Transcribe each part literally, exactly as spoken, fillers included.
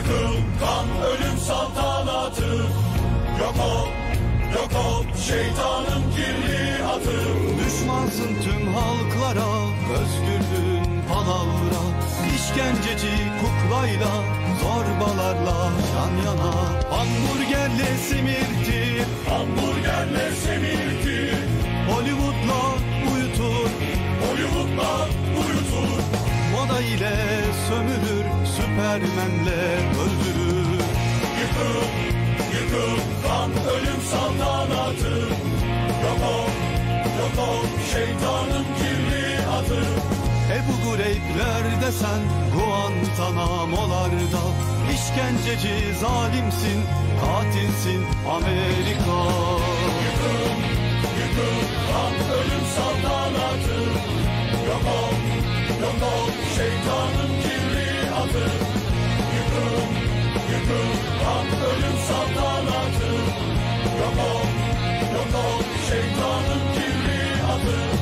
Yıkıl kan ölüm saltanatı. Yok ol, yok ol şeytanın kirli atı. Düşmansın tüm halklara, özgürlüğün palavra. İşkenceci kuklayla, zorbalarla yan yana. Hamburgerle semirtir, hamburgerle semirtir. Hollywood'la uyutur, Hollywood'la uyutur. moda ile sömürür, Süpermenle öldürür. Yıkıl, yıkıl kan ölüm saltanatı. Yok ol, yok ol şeytanın kirli atı. Ebu Gureyb'ler desen Guantanamo'larda. İşkenceci zalimsin, katilsin Amerika. Yıkıl, yıkıl kan ölüm saltanatı. Yok ol, yok ol şeytanın kirli atı. Yıkıl, yıkıl kan ölüm saltanatı. Yok ol, yok ol şeytanın kirli atı.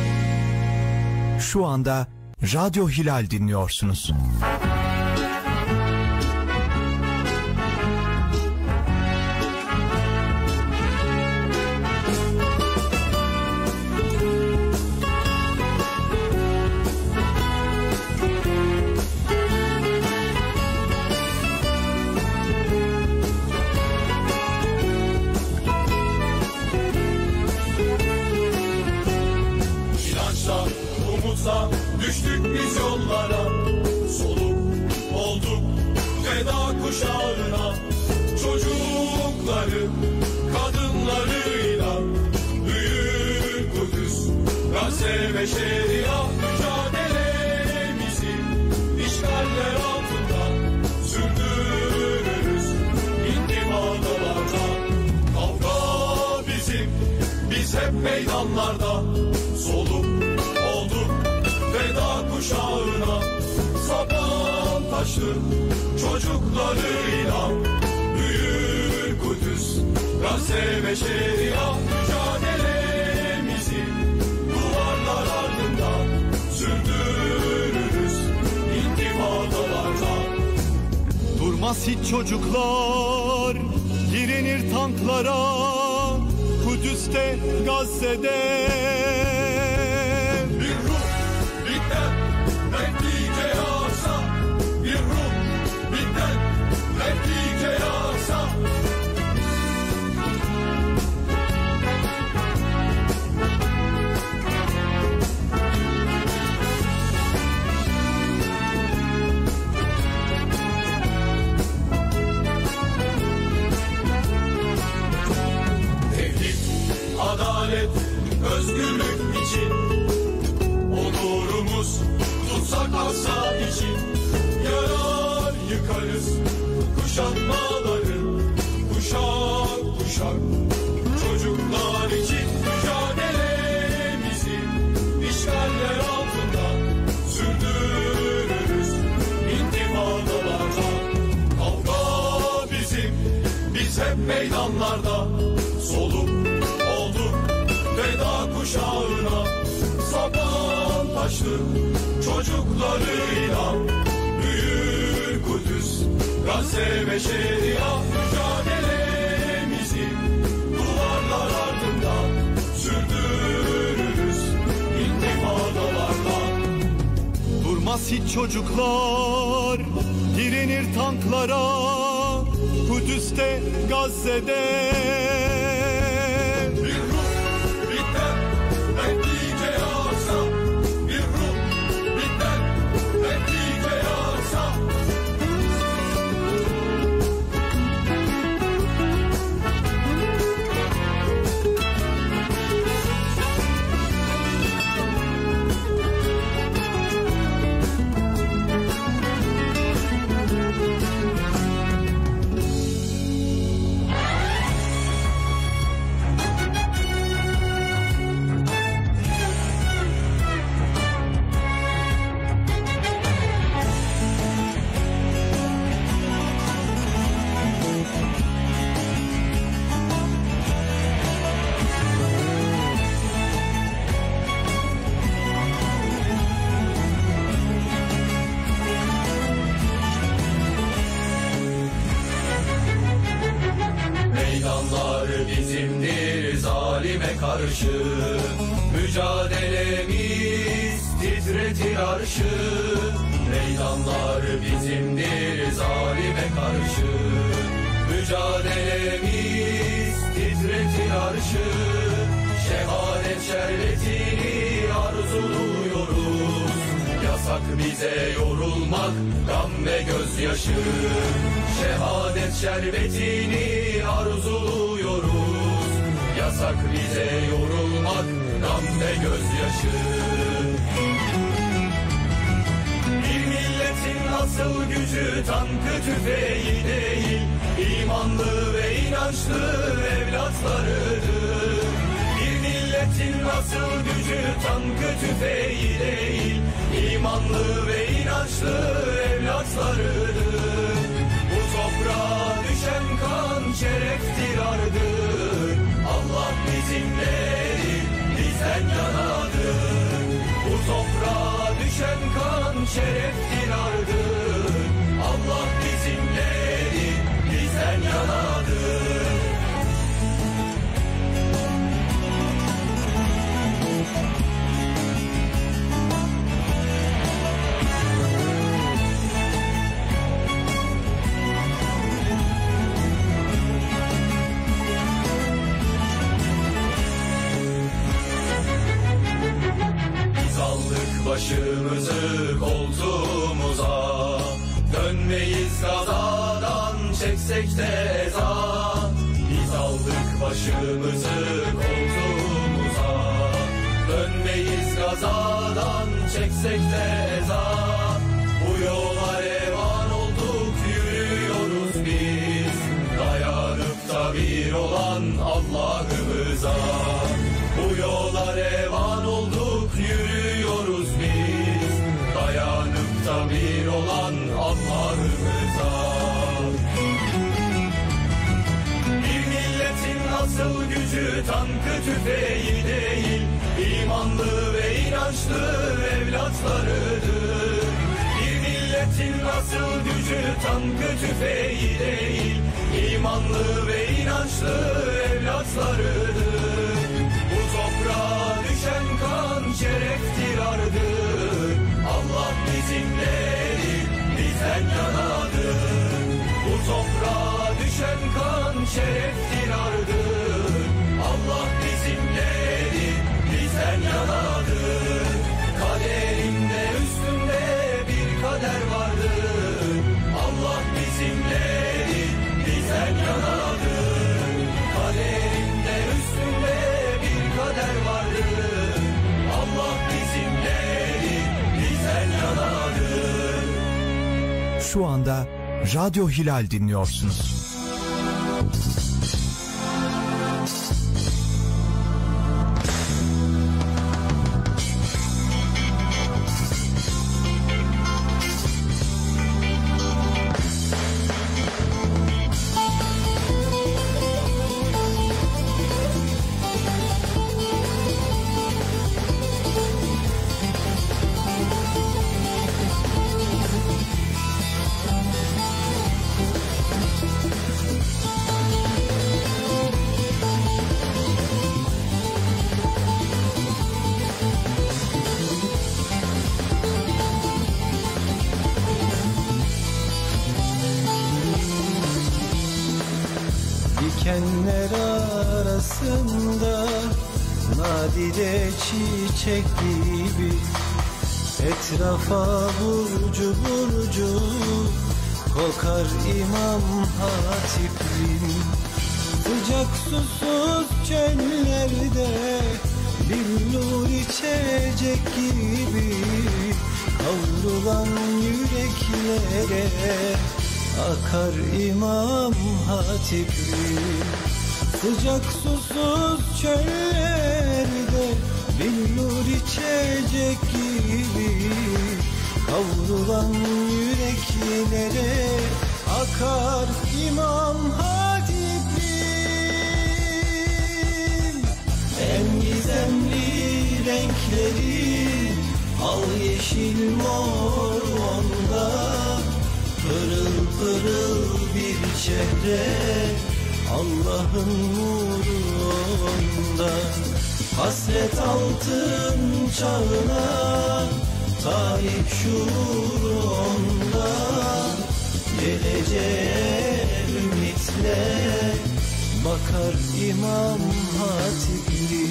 Şu anda Radyo Hilal dinliyorsunuz. Düştük biz yollara, soluk olduk feda kuşağına. Çocukları, kadınlarıyla büyük Kudüs, Gazze ve Şeria mücadelemizi işgaller altında sürdürürüz intifadalarla. Kavga bizim, biz hep meydanlarda, soluk olduk feda kuşağına. Sapan taşlı çocuklarıyla büyür Kudüs, Gazze ve Şeria mücadelemizi duvarlar ardında sürdürürüz intifadalarla. Durmaz hiç çocuklar, girinir tanklara, Kudüs'te, Gazze'de. Replike yağsa, bir ruh bitten replike yağsa. Tevhid, adalet, özgürlük için onurumuz tutsak asla için yarar yıkarız kuşatmaları kuşak kuşak. Çocuklar için mücadelemizi işgaller altında sürdürürüz intifadalarla. Kavga bizim, biz hep meydanlarda, soluk olduk feda kuşağına. Sapan taşlı çocuklarıyla büyür Kudüs, Gazze ve Şeria mücadelemizi duvarlar ardında sürdürürüz intifadalarla. Durmaz hiç çocuklar, girinir tanklara, Kudüs'te, Gazze'de. Bir ruh bitten replike yağsa, bir ruh bitten replike yağsa. bizimdir zalime karşı. Mücadelemiz titretir arşı. Meydanlar bizimdir zalime karşı. Mücadelemiz titretir arşı. Şehadet şerbetini arzuluyoruz. Yasak bize yorulmak, gam ve gözyaşı. Şehadet şerbetini arzuluyoruz. Yasak bize yorulmak, gam ve gözyaşı. Bir milletin asıl gücü tankı tüfeği değil, İmanlı ve inançlı evlatlarıdır. Bir milletin asıl gücü tankı tüfeği değil, İmanlı ve inançlı evlatlarıdır. Bu toprağa düşen kan şereftir ardır. Allah bizimledir, bizden yanadır. Bu toprağa düşen kan şereftir ardır. Allah bizimledir, bizden yanadır. Başımızı koltuğumuza, dönmeyiz kazadan çeksek de eza. Biz aldık başımızı koltuğumuza, dönmeyiz kazadan çeksek de eza. Bu yola revan olduk, yürüyoruz biz, dayanıp da bir olan Allah'ımıza. Bu yola revan olduk, yürüyoruz biz, dayanıp da bir olan Allah'ımıza. Bir milletin asıl gücü tankı tüfeği değil, İmanlı ve inançlı evlatlarıdır. Bir milletin asıl gücü tankı tüfeği değil, İmanlı ve inançlı evlatlarıdır. Bu toprağa düşen kan şereftir ardır. Allah bizimledir, bizden yanadır. Bu toprağa düşen kan şereftir ardır. Allah bizimledir, bizden yanadır. Kaderinde üstünde bir kader vardır. Allah bizimledir, bizden yanadır. Kaderinde üstünde bir kader vardır. Allah bizimledir, bizden yanadır. Şu anda Radyo Hilal dinliyorsunuz. Dikenler arasında nadide çiçek gibi, etrafa burcu burcu kokar İmam Hatip'in. Sıcak susuz çöllerde bir nur içecek gibi kavrulan yüreklere akar İmam Hatip'in. Sıcak susuz çöllerde bir nur içecek gibi kavrulan yüreklere akar İmam Hatip'in. En gizemli renkleri al yeşil mor onda, pırıl pırıl bir çehre Allah'ın nurunda. Hasret altın çağına, Tayyip şuurunda. Geleceğe ümitle bakar İmam Hatipli.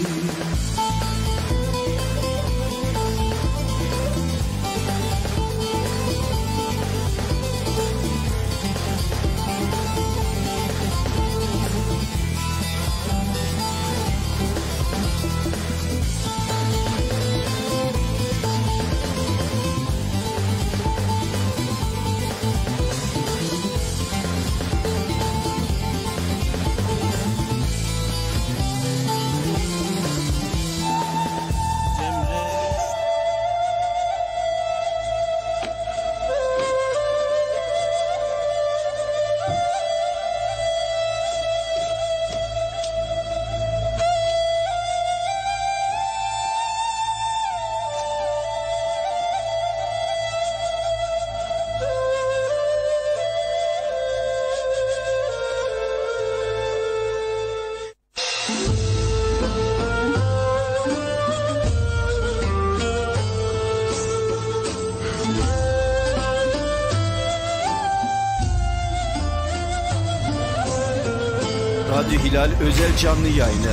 Radyo Hilal özel canlı yayını.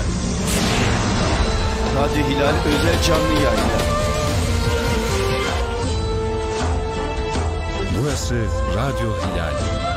Radyo Hilal özel canlı yayını. Burası Radyo Hilal.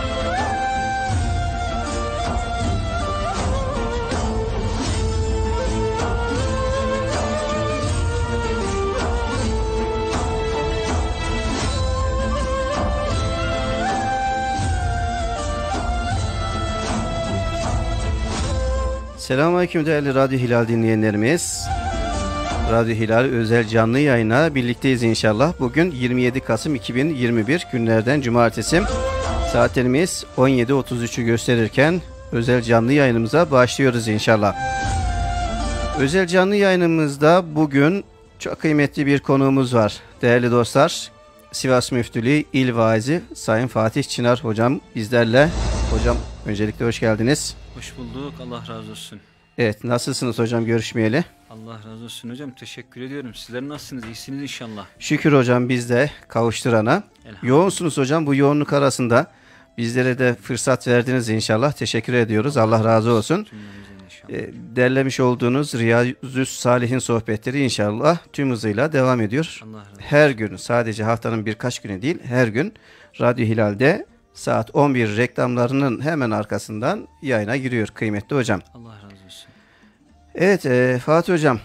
Selamünaleyküm değerli Radyo Hilal dinleyenlerimiz. Radyo Hilal özel canlı yayına birlikteyiz inşallah. Bugün yirmi yedi Kasım iki bin yirmi bir günlerden cumartesi. Saatlerimiz on yedi otuz üçü gösterirken özel canlı yayınımıza başlıyoruz inşallah. Özel canlı yayınımızda bugün çok kıymetli bir konuğumuz var. Değerli dostlar, Sivas Müftülüğü İl Vaizi Sayın Fatih Çınar Hocam bizlerle. Hocam öncelikle hoş geldiniz. Hoş bulduk. Allah razı olsun. Evet, nasılsınız hocam görüşmeyeli? Allah razı olsun hocam. Teşekkür ediyorum. Sizler nasılsınız? İyisiniz inşallah. Şükür hocam biz de kavuşturana. Yoğunsunuz hocam, bu yoğunluk arasında bizlere de fırsat verdiniz inşallah. Teşekkür ediyoruz. Allah razı olsun. E, derlemiş olduğunuz Riyazü's Salihin sohbetleri inşallah tüm hızıyla devam ediyor. Allah razı olsun. Her gün, sadece haftanın birkaç günü değil, her gün Radyo Hilal'de saat on bir reklamlarının hemen arkasından yayına giriyor kıymetli hocam. Allah razı olsun. Evet e, Fatih hocam,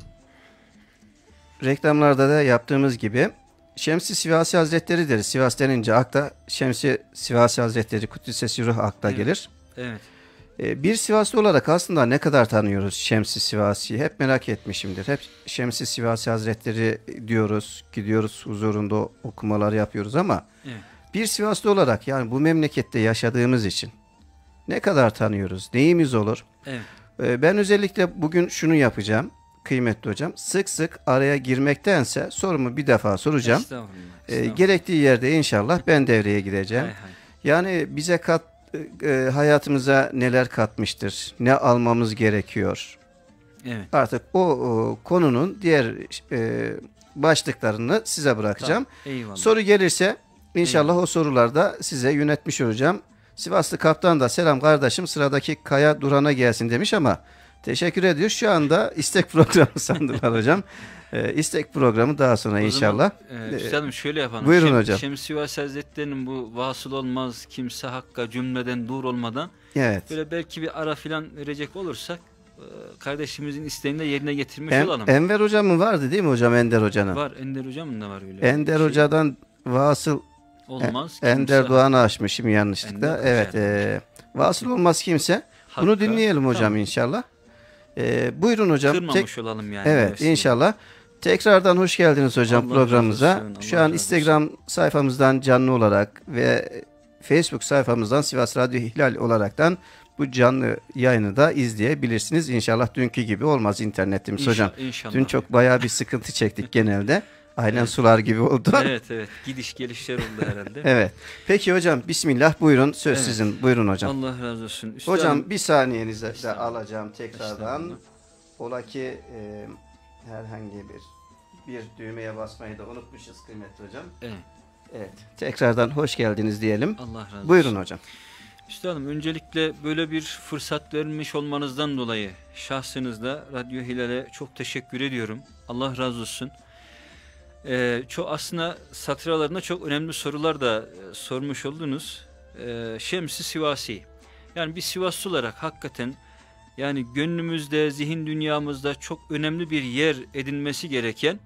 reklamlarda da yaptığımız gibi Şems-i Sivasi Hazretleri deriz. Sivas denince akla Şems-i Sivasi Hazretleri Kuddisesi Ruh akla Evet. gelir. Evet. E, bir Sivaslı olarak aslında ne kadar tanıyoruz Şems-i Sivasi'yi? Hep merak etmişimdir. Hep Şems-i Sivasi Hazretleri diyoruz, gidiyoruz huzurunda okumalar yapıyoruz ama Evet. bir Sivaslı olarak, yani bu memlekette yaşadığımız için ne kadar tanıyoruz? Neyimiz olur? Evet. Ee, ben özellikle bugün şunu yapacağım kıymetli hocam. Sık sık araya girmektense sorumu bir defa soracağım. Estağfurullah. Ee, Estağfurullah. gerektiği yerde inşallah ben devreye gireceğim. Hay hay. Yani bize kat, e, hayatımıza neler katmıştır? Ne almamız gerekiyor? Evet. Artık o, o konunun diğer e, başlıklarını size bırakacağım. Tamam. Eyvallah. Soru gelirse İnşallah Eyvallah. o sorularda size yönetmiş olacağım. Sivaslı kaptan da selam kardeşim, sıradaki Kaya Duran'a gelsin demiş ama teşekkür ediyor. Şu anda istek programı sandılar hocam. Ee, istek programı daha sonra O inşallah. Zaman, e, üstadım şöyle yapalım. Buyurun Şem, hocam. Şems-i Sivasi Hazretleri'nin bu vasıl olmaz kimse hakka cümleden dur olmadan Evet. böyle belki bir ara filan verecek olursak e, kardeşimizin isteğini de yerine getirmiş En, olalım. Enver hocamın vardı değil mi hocam, Ender hocanın? Var. Ender hocamın da var öyle. Ender bir şey. hocadan vasıl Olmaz. Ender kimse Doğan'ı açmışım yanlışlıkla. Ender evet. Hoca. E, vasıl olmaz kimse. Bunu Hakka, dinleyelim hocam tamam. inşallah. E, buyurun hocam. Kırmamış Tek- olalım yani. Evet Dolayısıyla. inşallah. Tekrardan hoş geldiniz hocam Allah programımıza. razı olsun, Şu Allah an razı Instagram sayfamızdan canlı olarak ve Facebook sayfamızdan Sivas Radyo Hilal olaraktan bu canlı yayını da izleyebilirsiniz. İnşallah dünkü gibi olmaz internetimiz İnşallah- hocam. İnşallah. Dün çok bayağı bir sıkıntı çektik genelde. Aynen sular gibi oldu. Evet evet. Gidiş gelişler oldu herhalde. Evet. Peki hocam bismillah buyurun. Söz Evet. sizin. Buyurun hocam. Allah razı olsun. Üstadım, Hocam bir saniyenizi de Estağfurullah. alacağım tekrardan. Estağfurullah. Ola ki e, herhangi bir bir düğmeye basmayı da unutmuşuz kıymetli hocam. Evet. Evet. Tekrardan hoş geldiniz diyelim. Allah razı olsun. Buyurun hocam. Üstadım öncelikle böyle bir fırsat vermiş olmanızdan dolayı şahsınızda Radyo Hilal'e çok teşekkür ediyorum. Allah razı olsun. Ee, çok aslında satıralarında çok önemli sorular da e, sormuş oldunuz. Ee, Şems-i Sivasi. Yani bir Sivaslı olarak hakikaten yani gönlümüzde, zihin dünyamızda çok önemli bir yer edinmesi gereken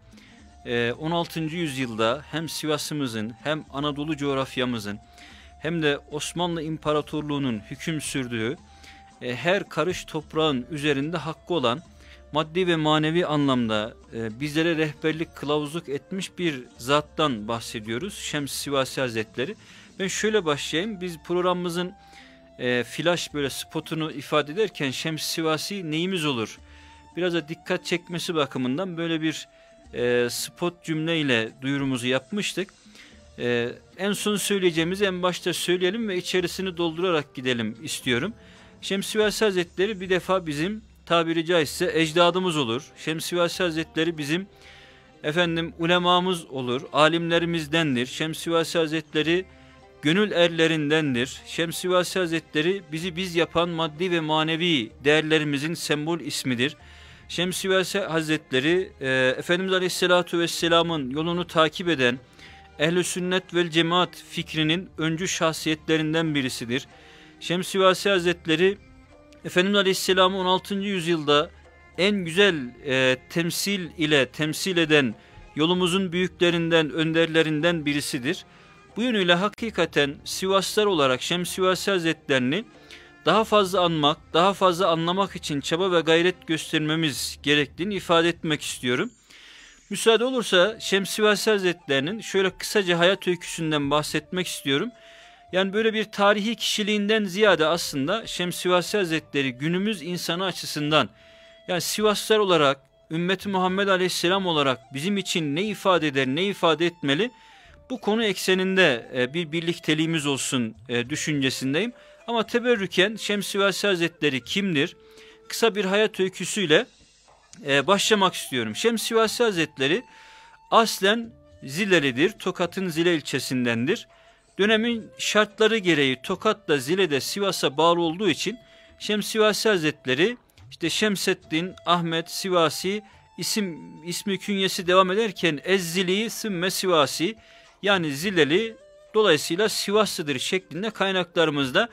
e, on altıncı yüzyılda hem Sivas'ımızın hem Anadolu coğrafyamızın hem de Osmanlı İmparatorluğu'nun hüküm sürdüğü e, her karış toprağın üzerinde hakkı olan maddi ve manevi anlamda e, bizlere rehberlik, kılavuzluk etmiş bir zattan bahsediyoruz. Şems-i Sivasi Hazretleri. Ben şöyle başlayayım. Biz programımızın e, flash böyle spotunu ifade ederken Şems-i Sivasi neyimiz olur? Biraz da dikkat çekmesi bakımından böyle bir e, spot cümleyle duyurumuzu yapmıştık. Ee, en son söyleyeceğimizi en başta söyleyelim ve içerisini doldurarak gidelim istiyorum. Şems-i Sivasi Hazretleri bir defa bizim tabiri caizse ecdadımız olur. Şems-i Sivasi Hazretleri bizim efendim ulemamız olur, alimlerimizdendir. Şems-i Sivasi Hazretleri gönül erlerindendir. Şems-i Sivasi Hazretleri bizi biz yapan maddi ve manevi değerlerimizin sembol ismidir. Şems-i Sivasi Hazretleri e, Efendimiz Aleyhisselatü Vesselam'ın yolunu takip eden Ehl-i Sünnet vel Cemaat fikrinin öncü şahsiyetlerinden birisidir. Şems-i Sivasi Hazretleri Efendimiz Aleyhisselam'ı on altıncı yüzyılda en güzel e, temsil ile temsil eden yolumuzun büyüklerinden, önderlerinden birisidir. Bu yönüyle hakikaten Sivaslılar olarak Şems-i Sivasi Hazretlerini daha fazla anmak, daha fazla anlamak için çaba ve gayret göstermemiz gerektiğini ifade etmek istiyorum. Müsaade olursa Şems-i Sivasi Hazretlerinin şöyle kısaca hayat öyküsünden bahsetmek istiyorum. Yani böyle bir tarihi kişiliğinden ziyade aslında Şems-i Sivasi Hazretleri günümüz insanı açısından yani Sivaslılar olarak, ümmeti Muhammed Aleyhisselam olarak bizim için ne ifade eder, ne ifade etmeli? Bu konu ekseninde bir birlikteliğimiz olsun düşüncesindeyim. Ama teberrüken Şems-i Sivasi Hazretleri kimdir? Kısa bir hayat öyküsüyle Ee, başlamak istiyorum. Şems-i Sivasi Hazretleri aslen Zilelidir. Tokat'ın Zile ilçesindendir. Dönemin şartları gereği Tokat da Zile de Sivas'a bağlı olduğu için Şems-i Sivasi Hazretleri işte Şemseddin, Ahmet, Sivasi isim ismi künyesi devam ederken Ezzili, Sümme Sivasi yani Zileli dolayısıyla Sivaslıdır şeklinde kaynaklarımızda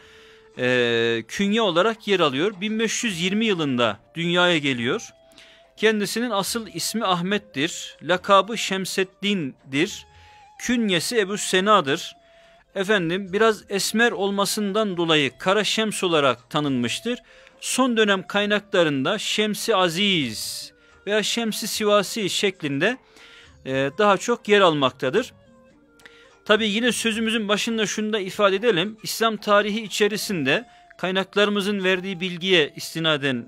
e, künye olarak yer alıyor. bin beş yüz yirmi yılında dünyaya geliyor. Kendisinin asıl ismi Ahmet'tir. Lakabı Şemseddin'dir. Künyesi Ebu Sena'dır. Efendim biraz esmer olmasından dolayı Kara Şems olarak tanınmıştır. Son dönem kaynaklarında Şems-i Aziz veya Şems-i Sivasi şeklinde e, daha çok yer almaktadır. Tabi yine sözümüzün başında şunu da ifade edelim. İslam tarihi içerisinde kaynaklarımızın verdiği bilgiye istinaden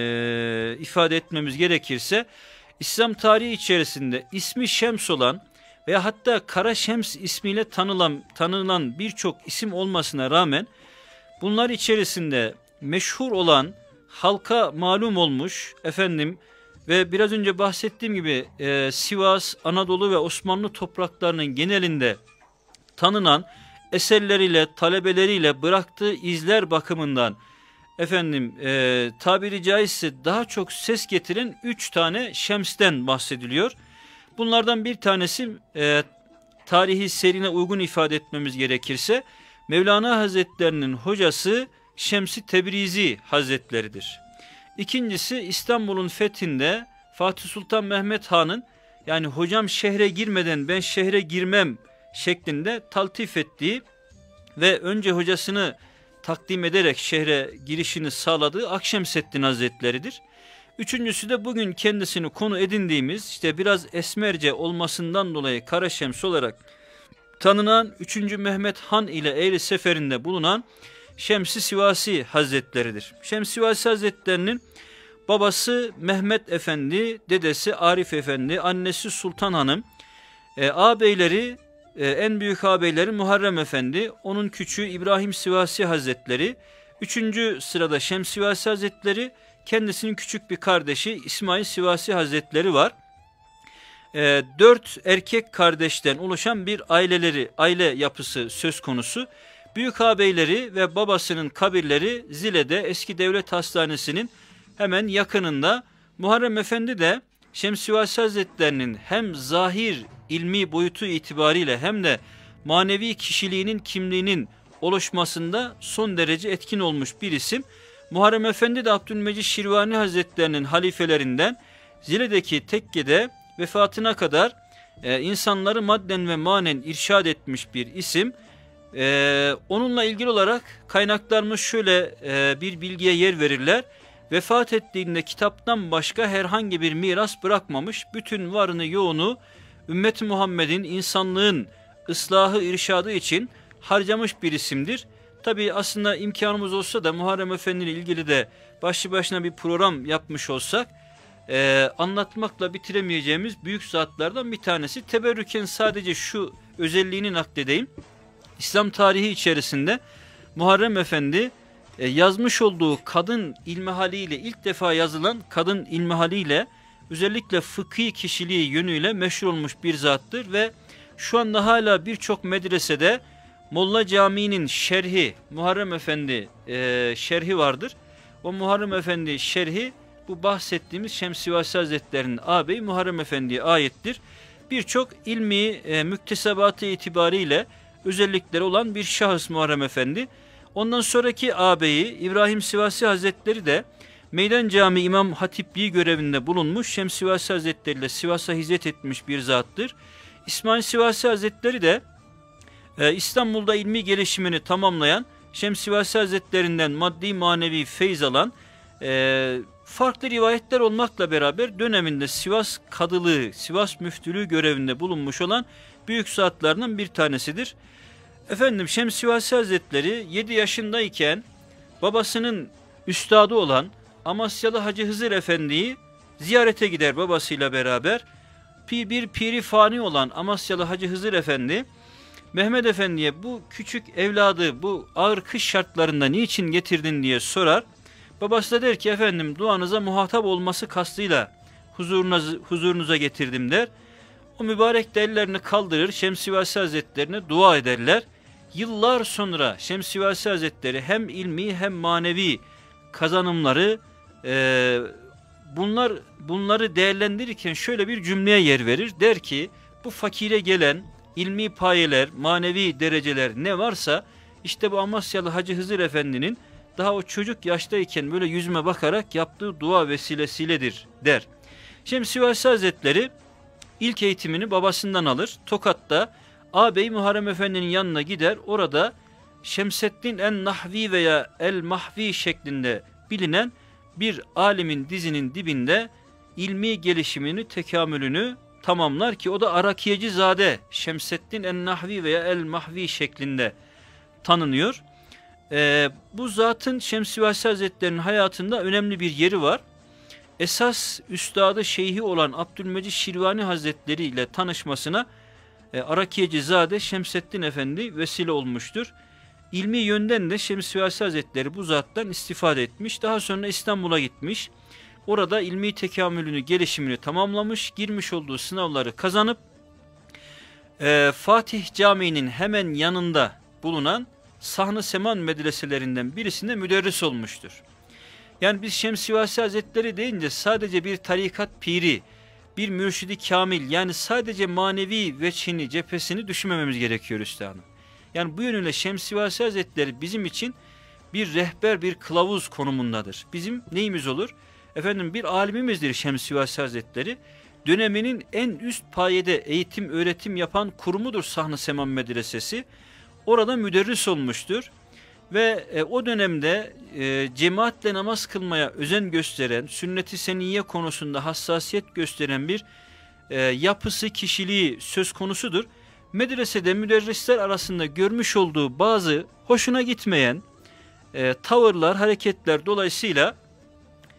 e, ifade etmemiz gerekirse İslam tarihi içerisinde ismi Şems olan veya hatta Kara Şems ismiyle tanılan, tanınan birçok isim olmasına rağmen bunlar içerisinde meşhur olan, halka malum olmuş efendim ve biraz önce bahsettiğim gibi e, Sivas, Anadolu ve Osmanlı topraklarının genelinde tanınan eserleriyle, talebeleriyle bıraktığı izler bakımından efendim e, tabiri caizse daha çok ses getiren üç tane Şems'ten bahsediliyor. Bunlardan bir tanesi e, tarihi serine uygun ifade etmemiz gerekirse Mevlana Hazretlerinin hocası Şems-i Tebrizi Hazretleridir. İkincisi İstanbul'un fethinde Fatih Sultan Mehmet Han'ın yani hocam şehre girmeden ben şehre girmem şeklinde taltif ettiği ve önce hocasını takdim ederek şehre girişini sağladığı Akşemseddin Hazretleridir. Üçüncüsü de bugün kendisini konu edindiğimiz işte biraz esmerce olmasından dolayı Kara Şems olarak tanınan üçüncü Mehmet Han ile Eğri seferinde bulunan Şems-i Sivasi Hazretleridir. Şems-i Sivasi Hazretlerinin babası Mehmet Efendi, dedesi Arif Efendi, annesi Sultan Hanım. E, ağabeyleri, e, en büyük ağabeyleri Muharrem Efendi, onun küçüğü İbrahim Sivasi Hazretleri, üçüncü sırada Şems Sivasi Hazretleri, kendisinin küçük bir kardeşi İsmail Sivasi Hazretleri var. E, dört erkek kardeşten oluşan bir aileleri, aile yapısı söz konusu. Büyük ağabeyleri ve babasının kabirleri Zile'de eski devlet hastanesinin hemen yakınında. Muharrem Efendi de Şems Sivasi Hazretlerinin hem zahir ilmi boyutu itibariyle hem de manevi kişiliğinin, kimliğinin oluşmasında son derece etkin olmuş bir isim. Muharrem Efendi de Abdülmecid Şirvani Hazretlerinin halifelerinden, Zile'deki tekkede vefatına kadar e, insanları madden ve manen irşad etmiş bir isim. E, onunla ilgili olarak kaynaklarımız şöyle e, bir bilgiye yer verirler. Vefat ettiğinde kitaptan başka herhangi bir miras bırakmamış, bütün varını yoğunu ümmet-i Muhammed'in, insanlığın ıslahı, irşadı için harcamış bir isimdir. Tabi aslında imkanımız olsa da Muharrem Efendi ile ilgili de başlı başına bir program yapmış olsak, e, anlatmakla bitiremeyeceğimiz büyük zatlardan bir tanesi. Teberrüken sadece şu özelliğini nakledeyim. İslam tarihi içerisinde Muharrem Efendi e, yazmış olduğu kadın ilmihaliyle, ilk defa yazılan kadın ilmihaliyle özellikle fıkhi kişiliği yönüyle meşhur olmuş bir zattır ve şu anda hala birçok medresede Molla Camii'nin şerhi, Muharrem Efendi e, şerhi vardır. O Muharrem Efendi şerhi bu bahsettiğimiz Şems Sivasi Hazretleri'nin ağabeyi Muharrem Efendi'ye aittir. Birçok ilmi e, müktesebatı itibariyle özellikleri olan bir şahıs Muharrem Efendi. Ondan sonraki ağabeyi İbrahim Sivasi Hazretleri de Meydan Cami İmam Hatipliği görevinde bulunmuş, Şems Sivasi Hazretleri ile Sivas'a hizmet etmiş bir zattır. İsmail Sivasi Hazretleri de e, İstanbul'da ilmi gelişimini tamamlayan, Şems Sivasi Hazretlerinden maddi manevi feyz alan, e, farklı rivayetler olmakla beraber döneminde Sivas Kadılığı, Sivas Müftülüğü görevinde bulunmuş olan büyük zatlarından bir tanesidir. Efendim Şems Sivasi Hazretleri yedi yaşındayken babasının üstadı olan Amasyalı Hacı Hızır Efendi'yi ziyarete gider babasıyla beraber. Bir piri fani olan Amasyalı Hacı Hızır Efendi, Mehmet Efendi'ye bu küçük evladı bu ağır kış şartlarında niçin getirdin diye sorar. Babası da der ki efendim duanıza muhatap olması kastıyla huzurunuza, huzurunuza getirdim der. O mübarek de ellerini kaldırır, Şems Sivasi Hazretlerine dua ederler. Yıllar sonra Şems Sivasi Hazretleri hem ilmi hem manevi kazanımları e, bunlar bunları değerlendirirken şöyle bir cümleye yer verir. Der ki bu fakire gelen ilmi payeler, manevi dereceler ne varsa işte bu Amasyalı Hacı Hızır Efendi'nin daha o çocuk yaştayken böyle yüzüme bakarak yaptığı dua vesilesiledir der. Şems Sivasi Hazretleri ilk eğitimini babasından alır. Tokat'ta ağabey Muharrem Efendi'nin yanına gider. Orada Şemseddin en-Nahvi veya el-Mahvi şeklinde bilinen bir alimin dizinin dibinde ilmi gelişimini, tekamülünü tamamlar ki o da Arakiyecizade Şemseddin en-Nahvi veya el-Mahvi şeklinde tanınıyor. Ee, bu zatın Şems Sivasi Hazretleri'nin hayatında önemli bir yeri var. Esas üstadı şeyhi olan Abdülmecid Şirvani Hazretleri ile tanışmasına e, Arakiyecizade Şemseddin Efendi vesile olmuştur. İlmi yönden de Şems Sivasi Hazretleri bu zattan istifade etmiş. Daha sonra İstanbul'a gitmiş. Orada ilmi tekamülünü, gelişimini tamamlamış. Girmiş olduğu sınavları kazanıp e, Fatih Camii'nin hemen yanında bulunan Sahn-ı Seman medreselerinden birisinde müderris olmuştur. Yani biz Şems Sivasi Hazretleri deyince sadece bir tarikat piri, bir mürşidi kamil, yani sadece manevi veçhini, cephesini düşünmememiz gerekiyor üstadım. Yani bu yönüyle Şems Sivasi Hazretleri bizim için bir rehber, bir kılavuz konumundadır. Bizim neyimiz olur? Efendim bir alimimizdir Şems Sivasi Hazretleri. Döneminin en üst payede eğitim, öğretim yapan kurumudur Sahn-ı Seman Medresesi. Orada müderris olmuştur. Ve e, o dönemde e, cemaatle namaz kılmaya özen gösteren, sünnet-i seniyye konusunda hassasiyet gösteren bir e, yapısı, kişiliği söz konusudur. Medresede müderrisler arasında görmüş olduğu bazı hoşuna gitmeyen e, tavırlar, hareketler dolayısıyla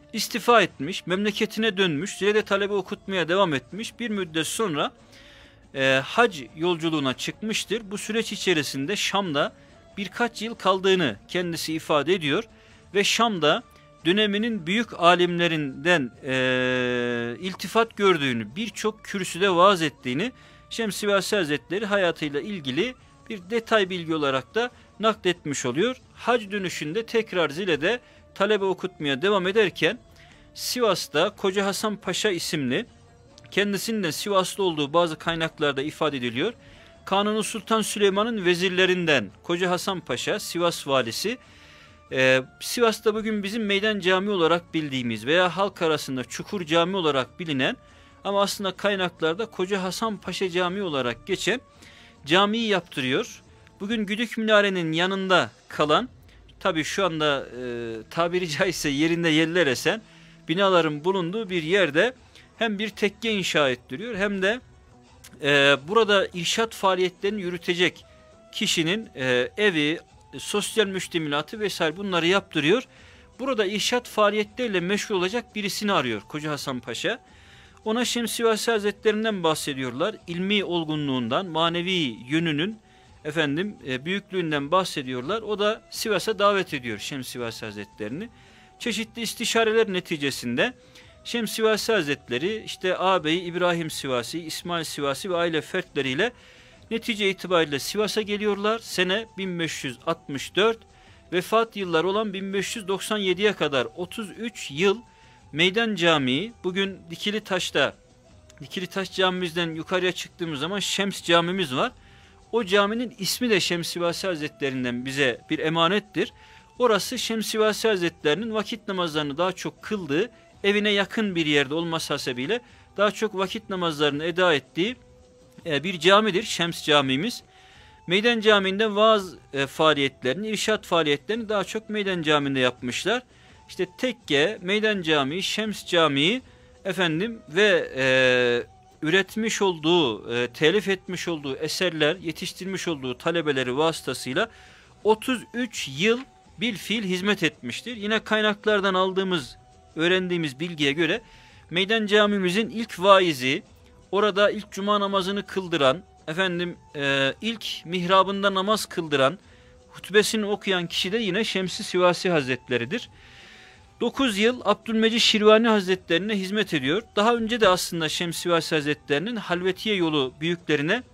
istifa etmiş, memleketine dönmüş, Zile'de talebe okutmaya devam etmiş. Bir müddet sonra e, hac yolculuğuna çıkmıştır. Bu süreç içerisinde Şam'da birkaç yıl kaldığını kendisi ifade ediyor ve Şam'da döneminin büyük alimlerinden e, iltifat gördüğünü, birçok kürsüde vaaz ettiğini Şems Sivasi Hazretleri hayatıyla ilgili bir detay bilgi olarak da nakletmiş oluyor. Hac dönüşünde tekrar Zile'de talebe okutmaya devam ederken Sivas'ta Koca Hasan Paşa isimli, kendisinin de Sivaslı olduğu bazı kaynaklarda ifade ediliyor. Kanuni Sultan Süleyman'ın vezirlerinden Koca Hasan Paşa, Sivas valisi, Ee, Sivas'ta bugün bizim meydan cami olarak bildiğimiz veya halk arasında Çukur Cami olarak bilinen ama aslında kaynaklarda Koca Hasan Paşa Camii olarak geçen camiyi yaptırıyor. Bugün Güdük Minare'nin yanında kalan, tabi şu anda e, tabiri caizse yerinde yeller esen binaların bulunduğu bir yerde hem bir tekke inşa ettiriyor hem de e, burada irşat faaliyetlerini yürütecek kişinin e, evi, sosyal müştemilatı vesaire bunları yaptırıyor. Burada irşat faaliyetleriyle meşgul olacak birisini arıyor Koca Hasan Paşa. Ona Şems Sivasi Hazretlerinden bahsediyorlar. İlmi olgunluğundan, manevi yönünün efendim e, büyüklüğünden bahsediyorlar. O da Sivas'a davet ediyor Şems Sivasi Hazretlerini. Çeşitli istişareler neticesinde Şems Sivasi Hazretleri işte ağabeyi İbrahim Sivasi, İsmail Sivasi ve aile fertleriyle netice itibariyle Sivas'a geliyorlar. Sene bin beş yüz altmış dört, vefat yılları olan bin beş yüz doksan yediye kadar otuz üç yıl Meydan Camii, bugün Dikili Taş'ta, Dikili Taş camimizden yukarıya çıktığımız zaman Şems camimiz var. O caminin ismi de Şems Sivasi Hazretlerinden bize bir emanettir. Orası Şems Sivasi Hazretlerinin vakit namazlarını daha çok kıldığı, evine yakın bir yerde olması hasebiyle daha çok vakit namazlarını eda ettiği bir camidir Şems Camimiz. Meydan Camii'nde vaaz e, faaliyetlerini, irşat faaliyetlerini daha çok Meydan Camii'nde yapmışlar. İşte Tekke, Meydan Camii, Şems Camii efendim ve e, üretmiş olduğu, e, telif etmiş olduğu eserler, yetiştirmiş olduğu talebeleri vasıtasıyla otuz üç yıl bilfiil hizmet etmiştir. Yine kaynaklardan aldığımız, öğrendiğimiz bilgiye göre Meydan Camimizin ilk vaizi, orada ilk cuma namazını kıldıran, efendim e, ilk mihrabında namaz kıldıran, hutbesini okuyan kişi de yine Şems-i Sivasi Hazretleridir. dokuz yıl Abdülmecid Şirvani Hazretlerine hizmet ediyor. Daha önce de aslında Şems-i Sivasi Hazretlerinin halvetiye yolu büyüklerine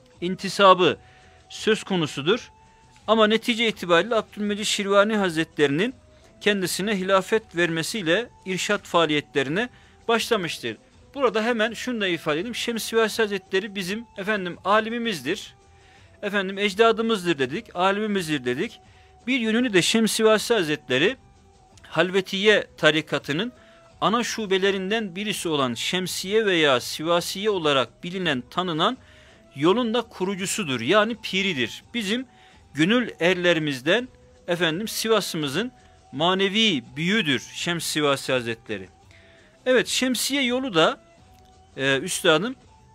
intisabı söz konusudur. Ama netice itibariyle Abdülmecid Şirvani Hazretlerinin kendisine hilafet vermesiyle irşat faaliyetlerine başlamıştır. Burada hemen şunu da ifade edeyim. Şems Sivasi Hazretleri bizim efendim alimimizdir. Efendim ecdadımızdır dedik, alimimizdir dedik. Bir yönünü de Şems Sivasi Hazretleri Halvetiye tarikatının ana şubelerinden birisi olan Şemsiye veya Sivasiye olarak bilinen, tanınan yolun da kurucusudur. Yani piridir. Bizim gönül erlerimizden efendim Sivas'ımızın manevi büyüğüdür Şems Sivasi Hazretleri. Evet, Şemsiye yolu da e, üstadım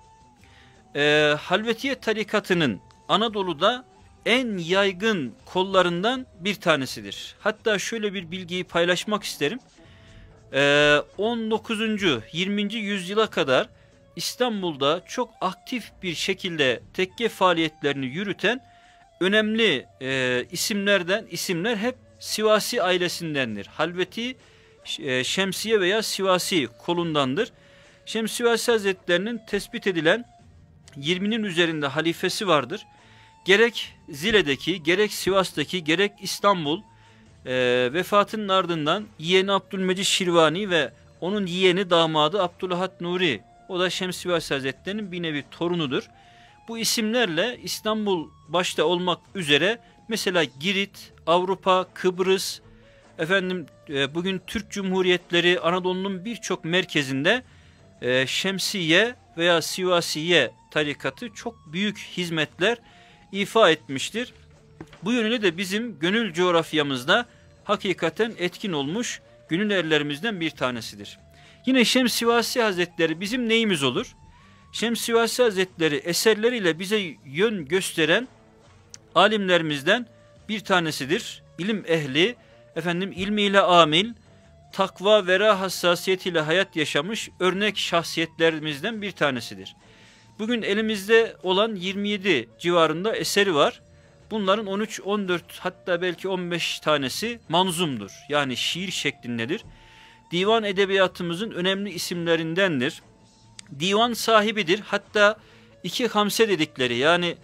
e, Halvetiye tarikatının Anadolu'da en yaygın kollarından bir tanesidir. Hatta şöyle bir bilgiyi paylaşmak isterim. E, on dokuzuncu yirminci yüzyıla kadar İstanbul'da çok aktif bir şekilde tekke faaliyetlerini yürüten önemli e, isimlerden isimler hep Sivasi ailesindendir. Halveti, e, Şemsiye veya Sivasi kolundandır. Şems Sivasi Hazretlerinin tespit edilen yirminin üzerinde halifesi vardır. Gerek Zile'deki, gerek Sivas'taki, gerek İstanbul e, vefatının ardından yeğeni Abdülmecid Şirvani ve onun yeğeni damadı Abdülahad Nuri, o da Şems Sivasi Hazretleri'nin bir nevi torunudur. Bu isimlerle İstanbul başta olmak üzere mesela Girit, Avrupa, Kıbrıs, efendim e, bugün Türk Cumhuriyetleri, Anadolu'nun birçok merkezinde e, Şemsiye veya Sivasiye tarikatı çok büyük hizmetler ifa etmiştir. Bu yönüyle de bizim gönül coğrafyamızda hakikaten etkin olmuş gönül erlerimizden bir tanesidir. Yine Şems Sivasi Hazretleri bizim neyimiz olur? Şems Sivasi Hazretleri eserleriyle bize yön gösteren alimlerimizden bir tanesidir. İlim ehli, efendim ilmiyle amil, takva, vera hassasiyetiyle hayat yaşamış örnek şahsiyetlerimizden bir tanesidir. Bugün elimizde olan yirmi yedi civarında eseri var. Bunların on üç on dört hatta belki on beş tanesi manzumdur. Yani şiir şeklindedir. Divan edebiyatımızın önemli isimlerindendir. Divan sahibidir. Hatta iki hamse dedikleri yani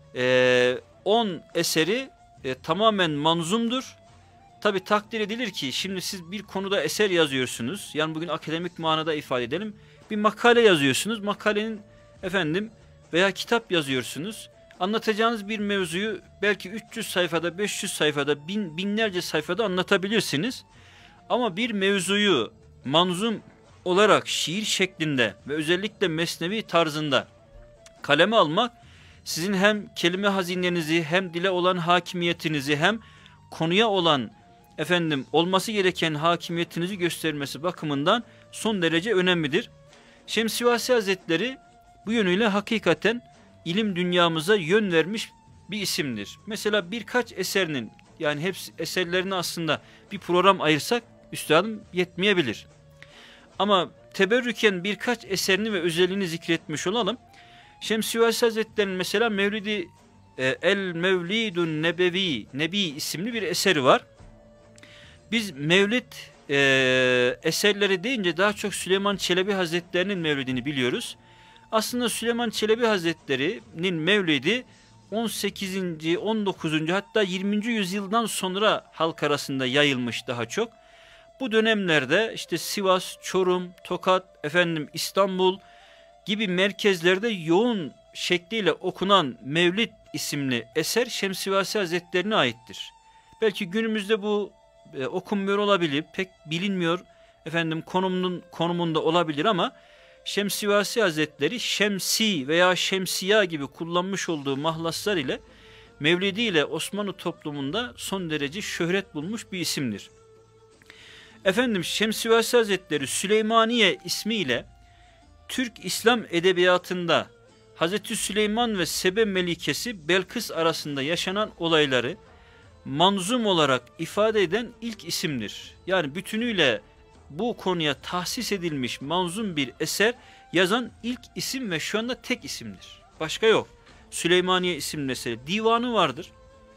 on eseri e, tamamen manzumdur. Tabi takdir edilir ki şimdi siz bir konuda eser yazıyorsunuz. Yani bugün akademik manada ifade edelim. Bir makale yazıyorsunuz. Makalenin efendim veya kitap yazıyorsunuz. Anlatacağınız bir mevzuyu belki üç yüz sayfada, beş yüz sayfada, bin, binlerce sayfada anlatabilirsiniz. Ama bir mevzuyu manzum olarak şiir şeklinde ve özellikle mesnevi tarzında kaleme almak sizin hem kelime hazinenizi hem dile olan hakimiyetinizi hem konuya olan efendim olması gereken hakimiyetinizi göstermesi bakımından son derece önemlidir. Şemsivasi Hazretleri bu yönüyle hakikaten ilim dünyamıza yön vermiş bir isimdir. Mesela birkaç eserinin yani hepsi eserlerini aslında bir program ayırsak üstadım yetmeyebilir. Ama teberrüken birkaç eserini ve özelliğini zikretmiş olalım. Şemsivasi Hazretleri'nin mesela Mevlidi e, El Mevlidun Nebevi Nebi isimli bir eseri var. Biz Mevlid e, eserleri deyince daha çok Süleyman Çelebi Hazretleri'nin Mevlidini biliyoruz. Aslında Süleyman Çelebi Hazretleri'nin Mevlidi on sekizinci on dokuzuncu hatta yirminci yüzyıldan sonra halk arasında yayılmış daha çok. Bu dönemlerde işte Sivas, Çorum, Tokat, efendim İstanbul gibi merkezlerde yoğun şekliyle okunan Mevlid isimli eser Şemsivasi Hazretlerine aittir. Belki günümüzde bu e, okunmuyor olabilir, pek bilinmiyor efendim konumunun konumunda olabilir ama Şemsivasi Hazretleri şemsi veya şemsiya gibi kullanmış olduğu mahlaslar ile Mevlidi ile Osmanlı toplumunda son derece şöhret bulmuş bir isimdir. Efendim Şemsivasi Hazretleri Süleymaniye ismiyle Türk İslam edebiyatında Hazreti Süleyman ve Sebe Melikesi Belkıs arasında yaşanan olayları manzum olarak ifade eden ilk isimdir. Yani bütünüyle bu konuya tahsis edilmiş manzum bir eser yazan ilk isim ve şu anda tek isimdir. Başka yok. Süleymaniye isimli eseri. Divanı vardır.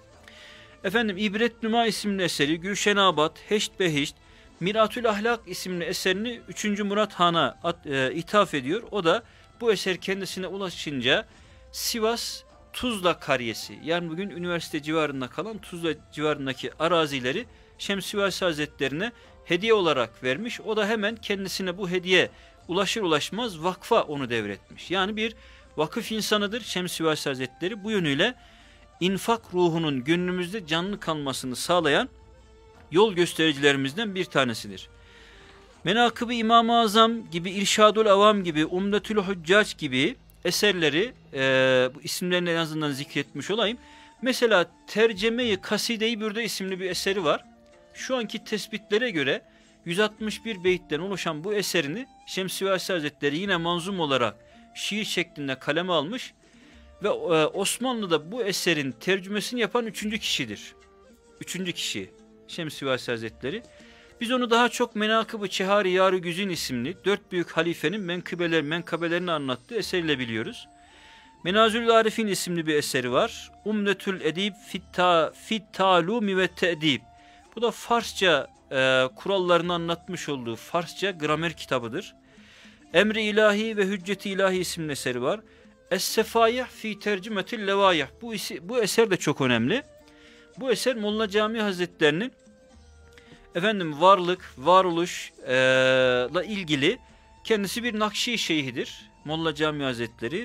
Efendim İbret Numa isimli eseri, Gülşenabat, Heşt Beheşt, Miratül Ahlak isimli eserini üçüncü Murat Han'a e, ithaf ediyor. O da bu eser kendisine ulaşınca Sivas Tuzla Karyesi yani bugün üniversite civarında kalan Tuzla civarındaki arazileri Şemsivasi Hazretlerine hediye olarak vermiş. O da hemen kendisine bu hediye ulaşır ulaşmaz vakfa onu devretmiş. Yani bir vakıf insanıdır Şemsivasi Hazretleri. Bu yönüyle infak ruhunun gönlümüzde canlı kalmasını sağlayan yol göstericilerimizden bir tanesidir. Menakıb-ı İmam-ı Azam gibi, İrşadül Avam gibi, Umdetül Hüccac gibi eserleri e, bu isimlerini en azından zikretmiş olayım. Mesela Terceme-i Kaside-i Bürde isimli bir eseri var. Şu anki tespitlere göre yüz altmış bir beyitten oluşan bu eserini Şemsivasi Hazretleri yine manzum olarak şiir şeklinde kaleme almış ve e, Osmanlı'da bu eserin tercümesini yapan üçüncü kişidir. Üçüncü kişi Şemsivasi Hazretleri. Biz onu daha çok Menakıb-ı Çehari Yar-ı Güzin isimli dört büyük halifenin menkıbeler, menkabelerini anlattığı eseriyle biliyoruz. Menazül Arifin isimli bir eseri var. Umdetül Edib Fitta Fittalumi ve Te'dib. Bu da Farsça e, kurallarını anlatmış olduğu Farsça gramer kitabıdır. Emri İlahi ve Hücceti İlahi isimli eseri var. Es-Sefayih fi Tercümetil Levayih. Bu, bu eser de çok önemli. Bu eser Molla Cami Hazretlerinin efendim varlık, varoluşla e, ilgili kendisi bir Nakşi şeyhidir. Molla Cami Hazretleri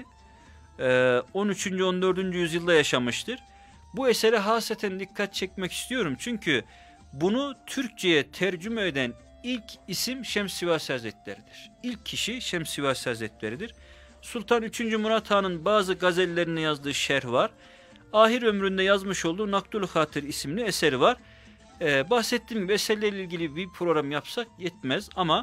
e, on üçüncü on dördüncü yüzyılda yaşamıştır. Bu esere haseten dikkat çekmek istiyorum. Çünkü bunu Türkçe'ye tercüme eden ilk isim Şemsivasi Hazretleri'dir. İlk kişi Şemsivasi Hazretleri'dir. Sultan üçüncü Murat Han'ın bazı gazellerine yazdığı şerh var. Ahir ömründe yazmış olduğu Nakdül Hatır isimli eseri var. Ee, bahsettiğim gibi eserlerle ilgili bir program yapsak yetmez ama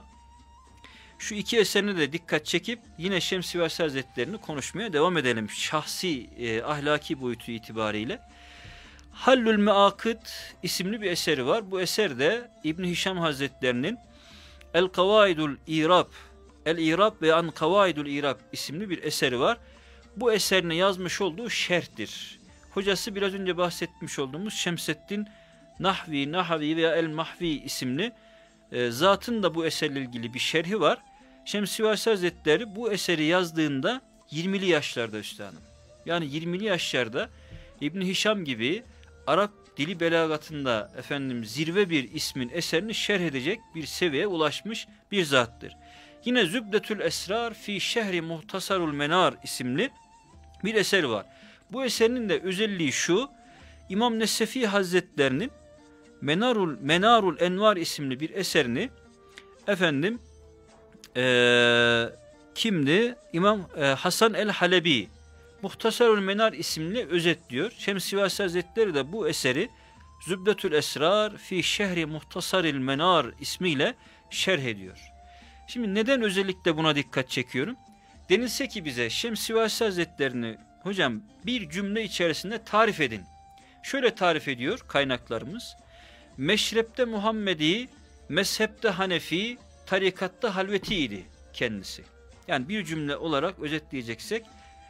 şu iki eserine de dikkat çekip yine Şemsivasi Hazretleri'ni konuşmaya devam edelim. Şahsi, e, ahlaki boyutu itibariyle. Hallül Meakıd isimli bir eseri var. Bu eser de İbn Hişam Hazretlerinin El Kavaidul İrab, El İrab ve An Kavaidul İrab isimli bir eseri var. bu eserine yazmış olduğu şerhtir. Hocası biraz önce bahsetmiş olduğumuz Şemseddin Nahvi, Nahavi veya El Mahvi isimli e, zatın da bu eserle ilgili bir şerhi var. Şemsivasi Hazretleri bu eseri yazdığında yirmili yaşlarda üstadım. Yani yirmili yaşlarda İbn-i Hişam gibi Arap dili belagatında efendim zirve bir ismin eserini şerh edecek bir seviyeye ulaşmış bir zattır. Yine Zübdetül Esrar fi Şehri Muhtasarul Menar isimli bir eser var. Bu eserinin de özelliği şu: İmam Nesefi Hazretlerinin Menarul Menarul Envar isimli bir eserini efendim ee, kimdi? İmam e, Hasan el-Halebi Muhtasarul Menar isimli özetliyor. Şemsivasi Hazretleri de bu eseri Zübdetül Esrar fi Şehri Muhtasaril Menar ismiyle şerh ediyor. Şimdi neden özellikle buna dikkat çekiyorum? Denilse ki bize Şemsivasi Hazretlerini hocam bir cümle içerisinde tarif edin. Şöyle tarif ediyor kaynaklarımız: Meşrepte Muhammedi, mezhepte Hanefi, tarikatta Halvetiydi kendisi. Yani bir cümle olarak özetleyeceksek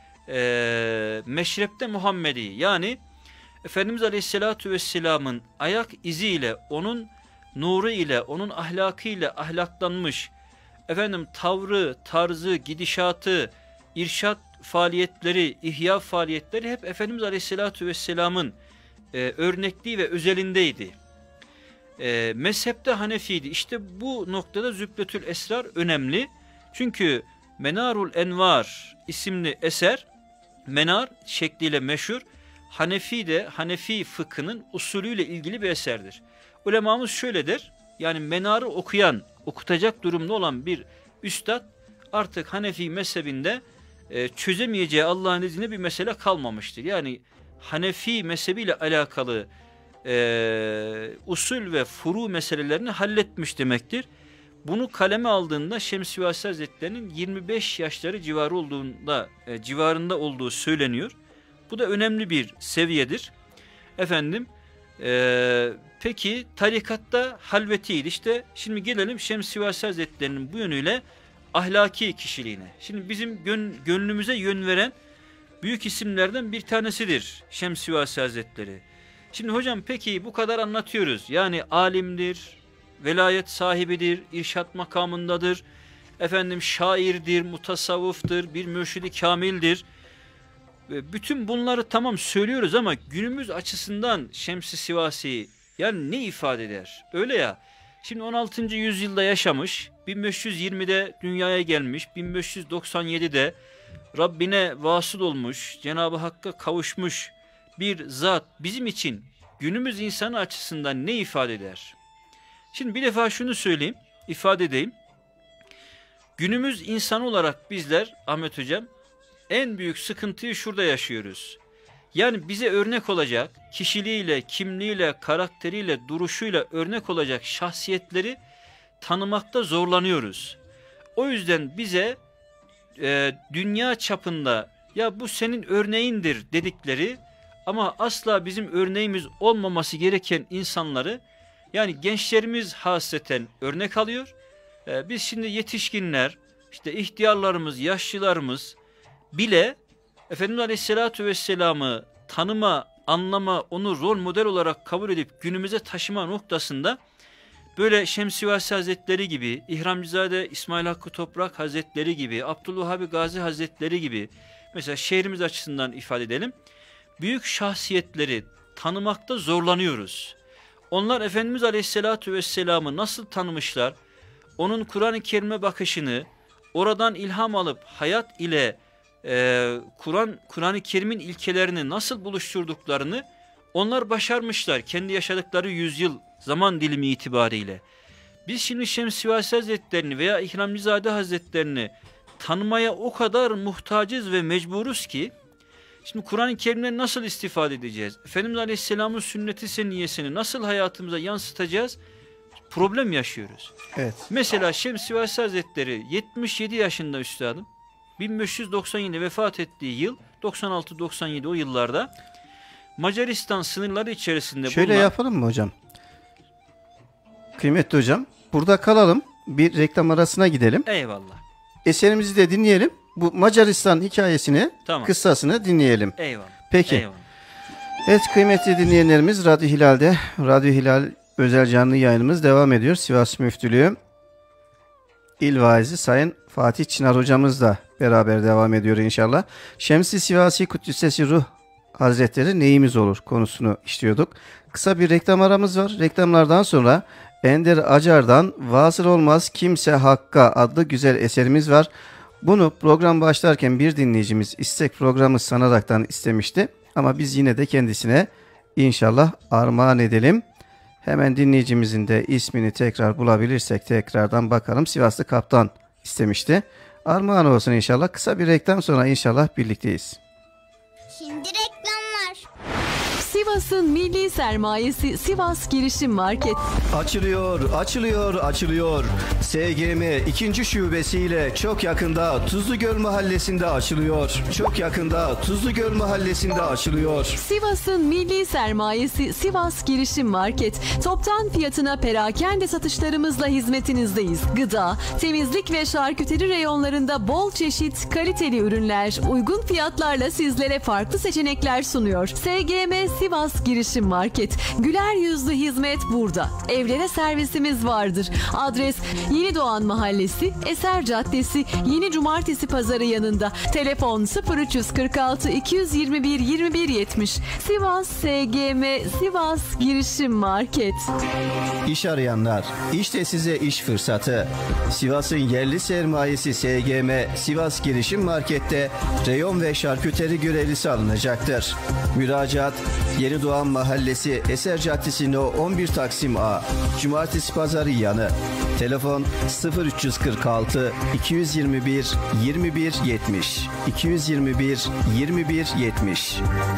e, meşrepte Muhammedi, yani Efendimiz Aleyhisselatü Vesselam'ın ayak iziyle, onun nuru ile, onun ahlakı ile ahlaklanmış, efendim tavrı, tarzı, gidişatı, irşat faaliyetleri, ihya faaliyetleri hep Efendimiz Aleyhisselatü Vesselam'ın e, örnekliği ve özelindeydi. E, mezhepte Hanefiydi. İşte bu noktada Zübdetül Esrar önemli. Çünkü Menarul Envar isimli eser, menar şekliyle meşhur, Hanefi de Hanefi fıkhının usulüyle ilgili bir eserdir. Ulemamız şöyle der: yani menarı okuyan, okutacak durumda olan bir üstad artık Hanefi mezhebinde e, çözemeyeceği Allah'ın izniyle bir mesele kalmamıştır. Yani Hanefi mezhebiyle alakalı e, usul ve furu meselelerini halletmiş demektir. Bunu kaleme aldığında Şemsivasi Hazretleri'nin yirmi beş yaşları civarı olduğunda, e, civarında olduğu söyleniyor. Bu da önemli bir seviyedir. Efendim, e, peki tarikatta halvetiydi. İşte şimdi gelelim Şemsivasi Hazretleri'nin bu yönüyle ahlaki kişiliğine. Şimdi bizim gön, gönlümüze yön veren büyük isimlerden bir tanesidir Şemsivasi Hazretleri. Şimdi hocam peki bu kadar anlatıyoruz. Yani alimdir, velayet sahibidir, irşat makamındadır, efendim şairdir, mutasavvıftır, bir mürşidi kamildir. Bütün bunları tamam söylüyoruz ama günümüz açısından Şems-i Sivasi yani ne ifade eder? Öyle ya. Şimdi on altıncı yüzyılda yaşamış, bin beş yüz yirmide dünyaya gelmiş, bin beş yüz doksan yedide Rabbine vasıl olmuş, Cenab-ı Hakk'a kavuşmuş bir zat bizim için günümüz insanı açısından ne ifade eder? Şimdi bir defa şunu söyleyeyim, ifade edeyim. Günümüz insanı olarak bizler Ahmet Hocam en büyük sıkıntıyı şurada yaşıyoruz. Yani bize örnek olacak, kişiliğiyle, kimliğiyle, karakteriyle, duruşuyla örnek olacak şahsiyetleri tanımakta zorlanıyoruz. O yüzden bize e, dünya çapında ya bu senin örneğindir dedikleri ama asla bizim örneğimiz olmaması gereken insanları, yani gençlerimiz hasreten örnek alıyor. E, biz şimdi yetişkinler, işte ihtiyarlarımız, yaşlılarımız bile Efendimiz Aleyhisselatü Vesselam'ı tanıma, anlama, onu rol model olarak kabul edip günümüze taşıma noktasında böyle Şemsivasi Hazretleri gibi, İhramcızade İsmail Hakkı Toprak Hazretleri gibi, Abdülvahhab Gazi Hazretleri gibi, mesela şehrimiz açısından ifade edelim, büyük şahsiyetleri tanımakta zorlanıyoruz. Onlar Efendimiz Aleyhisselatü Vesselam'ı nasıl tanımışlar, onun Kur'an-ı Kerim'e bakışını, oradan ilham alıp hayat ile Ee, Kur'an, Kur'an-ı Kerim'in ilkelerini nasıl buluşturduklarını onlar başarmışlar kendi yaşadıkları yüzyıl zaman dilimi itibariyle. Biz şimdi Şemsivasi Hazretlerini veya İhramcızade Hazretlerini tanımaya o kadar muhtacız ve mecburuz ki, şimdi Kur'an-ı Kerim'den nasıl istifade edeceğiz? Efendimiz Aleyhisselam'ın sünneti seniyesini nasıl hayatımıza yansıtacağız? Problem yaşıyoruz. Evet. Mesela Şemsivasi Hazretleri yetmiş yedi yaşında üstadım. bin beş yüz doksan yedi vefat ettiği yıl doksan altı doksan yedi o yıllarda Macaristan sınırları içerisinde şöyle bulunan... yapalım mı hocam? Kıymetli hocam, burada kalalım. Bir reklam arasına gidelim. Eyvallah. Eserimizi de dinleyelim. bu Macaristan hikayesini, Tamam. kıssasını dinleyelim. Eyvallah. Peki. Eyvallah. Evet kıymetli dinleyenlerimiz, Radyo Hilal'de, Radyo Hilal özel canlı yayınımız devam ediyor. Sivas Müftülüğü İl Vaizi Sayın Fatih Çınar hocamızla beraber devam ediyor inşallah. Şems-i Sivasi Kuddüs'esi Ruh Hazretleri neyimiz olur konusunu işliyorduk. Kısa bir reklam aramız var. Reklamlardan sonra Ender Acar'dan Vasıl Olmaz Kimse Hakka adlı güzel eserimiz var. Bunu program başlarken bir dinleyicimiz istek programı sanaraktan istemişti. Ama biz yine de kendisine inşallah armağan edelim. Hemen dinleyicimizin de ismini tekrar bulabilirsek tekrardan bakalım. Sivaslı Kaptan istemişti. Armağan olsun inşallah. Kısa bir reklam sonra inşallah birlikteyiz. Şimdi reklamlar. Sivas'ın milli sermayesi Sivas Girişim Market. Açılıyor, açılıyor, açılıyor. S G M ikinci şubesiyle çok yakında Tuzlugöl Mahallesi'nde açılıyor. Çok yakında Tuzlugöl Mahallesi'nde açılıyor. Sivas'ın milli sermayesi Sivas Girişim Market. Toptan fiyatına perakende satışlarımızla hizmetinizdeyiz. Gıda, temizlik ve şarküteri reyonlarında bol çeşit kaliteli ürünler, uygun fiyatlarla sizlere farklı seçenekler sunuyor. S G M Sivas Girişim Market. Güler yüzlü hizmet burada. Evlere servisimiz vardır. Adres Yeni Doğan Mahallesi, Eser Caddesi, Yeni Cumartesi Pazarı yanında. Telefon sıfır üç kırk altı iki yüz yirmi bir yirmi bir yetmiş. Sivas S G M Sivas Girişim Market. İş arayanlar, işte size iş fırsatı. Sivas'ın yerli sermayesi S G M Sivas Girişim Market'te reyon ve şarküteri görevlisi alınacaktır. Müracaat Yeni Doğan Mahallesi, Eser Caddesi No on bir Taksim A, Cumartesi Pazarı yanı. Telefon sıfır üç kırk altı iki yüz yirmi bir yirmi bir yetmiş iki yüz yirmi bir yirmi bir yetmiş.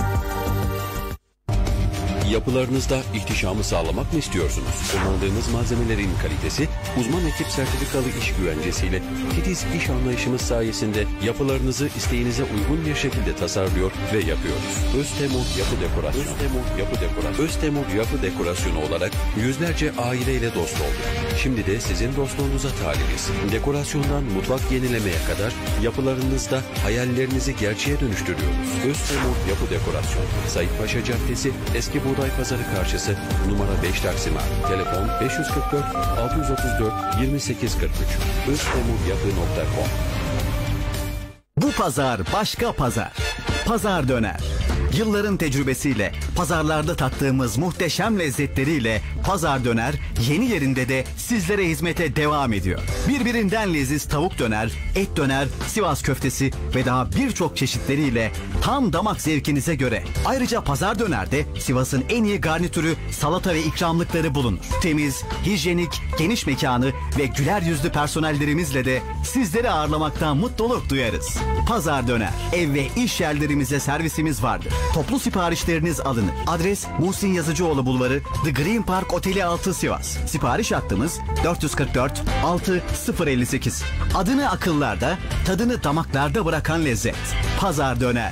Yapılarınızda ihtişamı sağlamak mı istiyorsunuz? Kullandığınız malzemelerin kalitesi, uzman ekip sertifikalı iş güvencesiyle titiz iş anlayışımız sayesinde yapılarınızı isteğinize uygun bir şekilde tasarlıyor ve yapıyoruz. Öztemur Yapı Dekorasyon. Öztemur Yapı Dekorasyon. Öztemur Yapı Dekorasyonu olarak yüzlerce aileyle dost olduk. Şimdi de sizin dostluğunuza talibiz. Dekorasyondan mutfak yenilemeye kadar yapılarınızda hayallerinizi gerçeğe dönüştürüyoruz. Öztemur Yapı Dekorasyon. Saitpaşa Caddesi, Eski Buğday Pazarı karşısı, numara beş Taksim A. Telefon beş yüz kırk dört altı yüz otuz dört yirmi sekiz kırk üç. öztemuryapi nokta com. Bu pazar başka pazar. Pazar Döner. Yılların tecrübesiyle, pazarlarda tattığımız muhteşem lezzetleriyle Pazar Döner yeni yerinde de sizlere hizmete devam ediyor. Birbirinden leziz tavuk döner, et döner, Sivas köftesi ve daha birçok çeşitleriyle tam damak zevkinize göre. Ayrıca Pazar Döner'de Sivas'ın en iyi garnitürü, salata ve ikramlıkları bulunur. Temiz, hijyenik, geniş mekanı ve güler yüzlü personellerimizle de sizleri ağırlamaktan mutluluk duyarız. Pazar Döner, ev ve iş yerlerimize servisimiz vardır. Toplu siparişleriniz alınır. Adres Muhsin Yazıcıoğlu Bulvarı, The Green Park Oteli altı Sivas. Sipariş hattımız dört yüz kırk dört altı sıfır elli sekiz. Adını akıllarda, tadını damaklarda bırakan lezzet. Pazar Döner.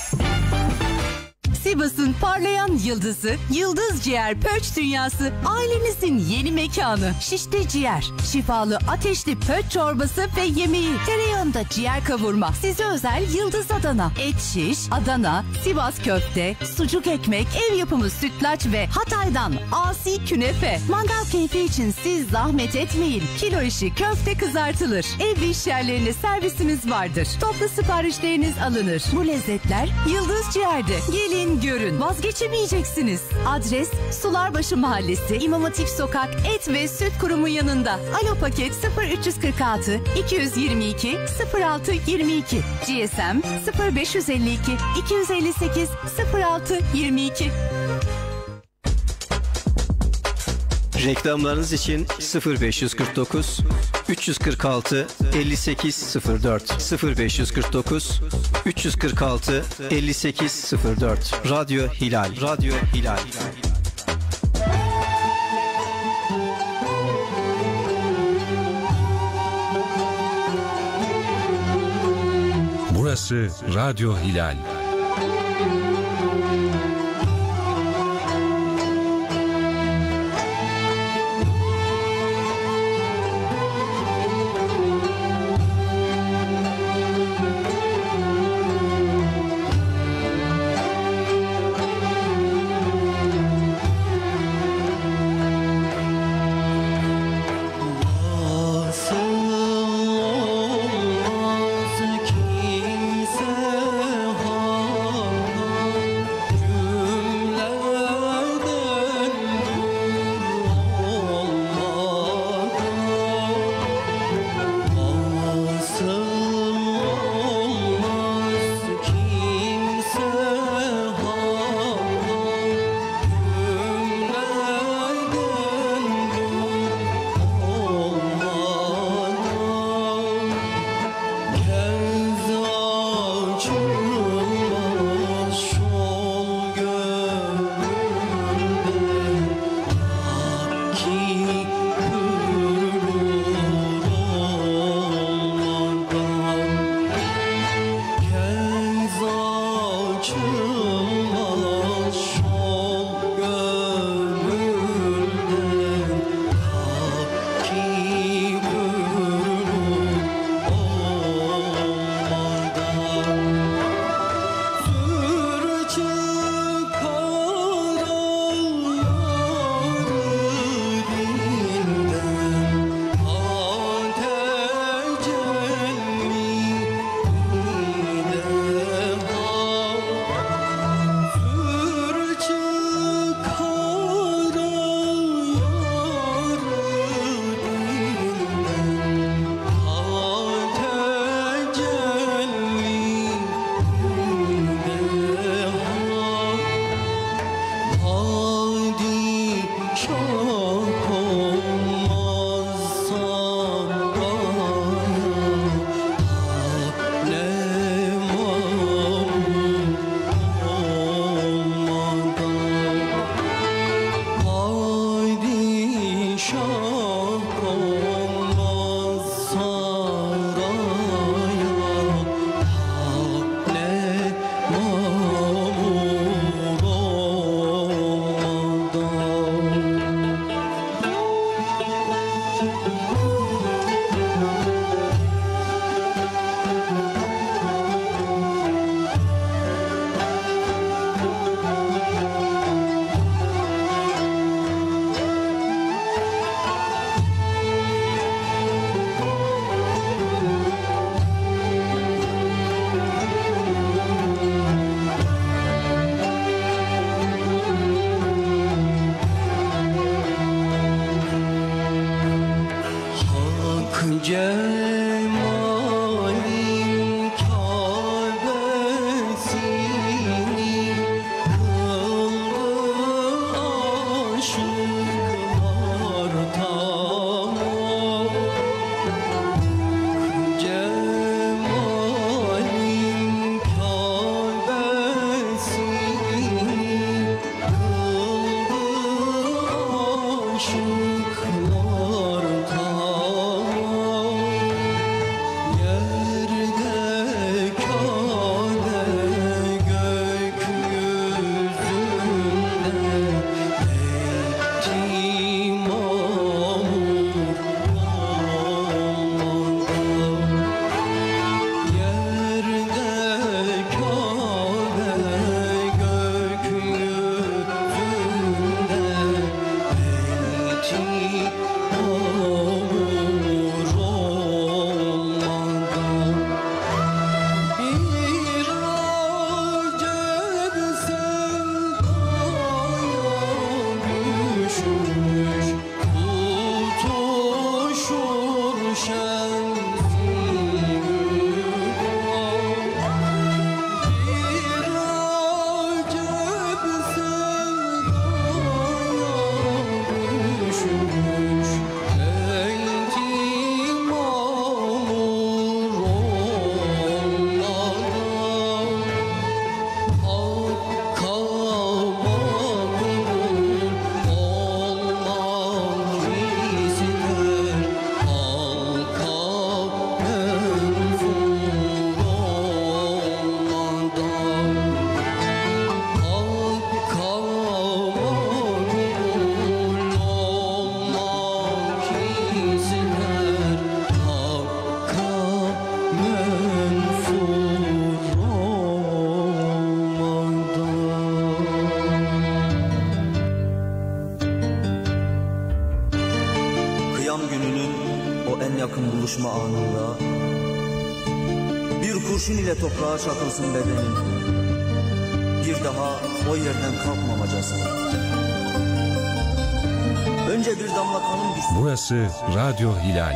Sivas'ın parlayan yıldızı, Yıldız Ciğer Pöç Dünyası, ailenizin yeni mekanı. Şişte ciğer, şifalı ateşli pöç çorbası ve yemeği, tereyağında ciğer kavurma, size özel Yıldız Adana, et şiş, Adana, Sivas köfte, sucuk ekmek, ev yapımı sütlaç ve Hatay'dan asi künefe. Mangal keyfi için siz zahmet etmeyin. Kilo işi köfte kızartılır. Ev ve iş yerlerinde servisimiz vardır. Toplu siparişleriniz alınır. Bu lezzetler Yıldız Ciğer'de. Gelin görün, vazgeçemeyeceksiniz. Adres Sularbaşı Mahallesi, İmam Hatip Sokak, Et ve Süt Kurumu yanında. Alo paket sıfır üç kırk altı iki yüz yirmi iki sıfır altı yirmi iki. G S M sıfır beş yüz elli iki iki yüz elli sekiz sıfır altı yirmi iki. Reklamlarınız için sıfır beş kırk dokuz üç kırk altı elli sekiz sıfır dört sıfır beş kırk dokuz üç kırk altı elli sekiz sıfır dört. Radyo Hilal. Radyo Hilal. Burası Radyo Hilal. buluşma anında bir kurşun ile toprağa çakılsın bedenin, bir daha o yerden kalkmamacasına. Önce bir damla kanım düşsün. Burası Radyo Hilal.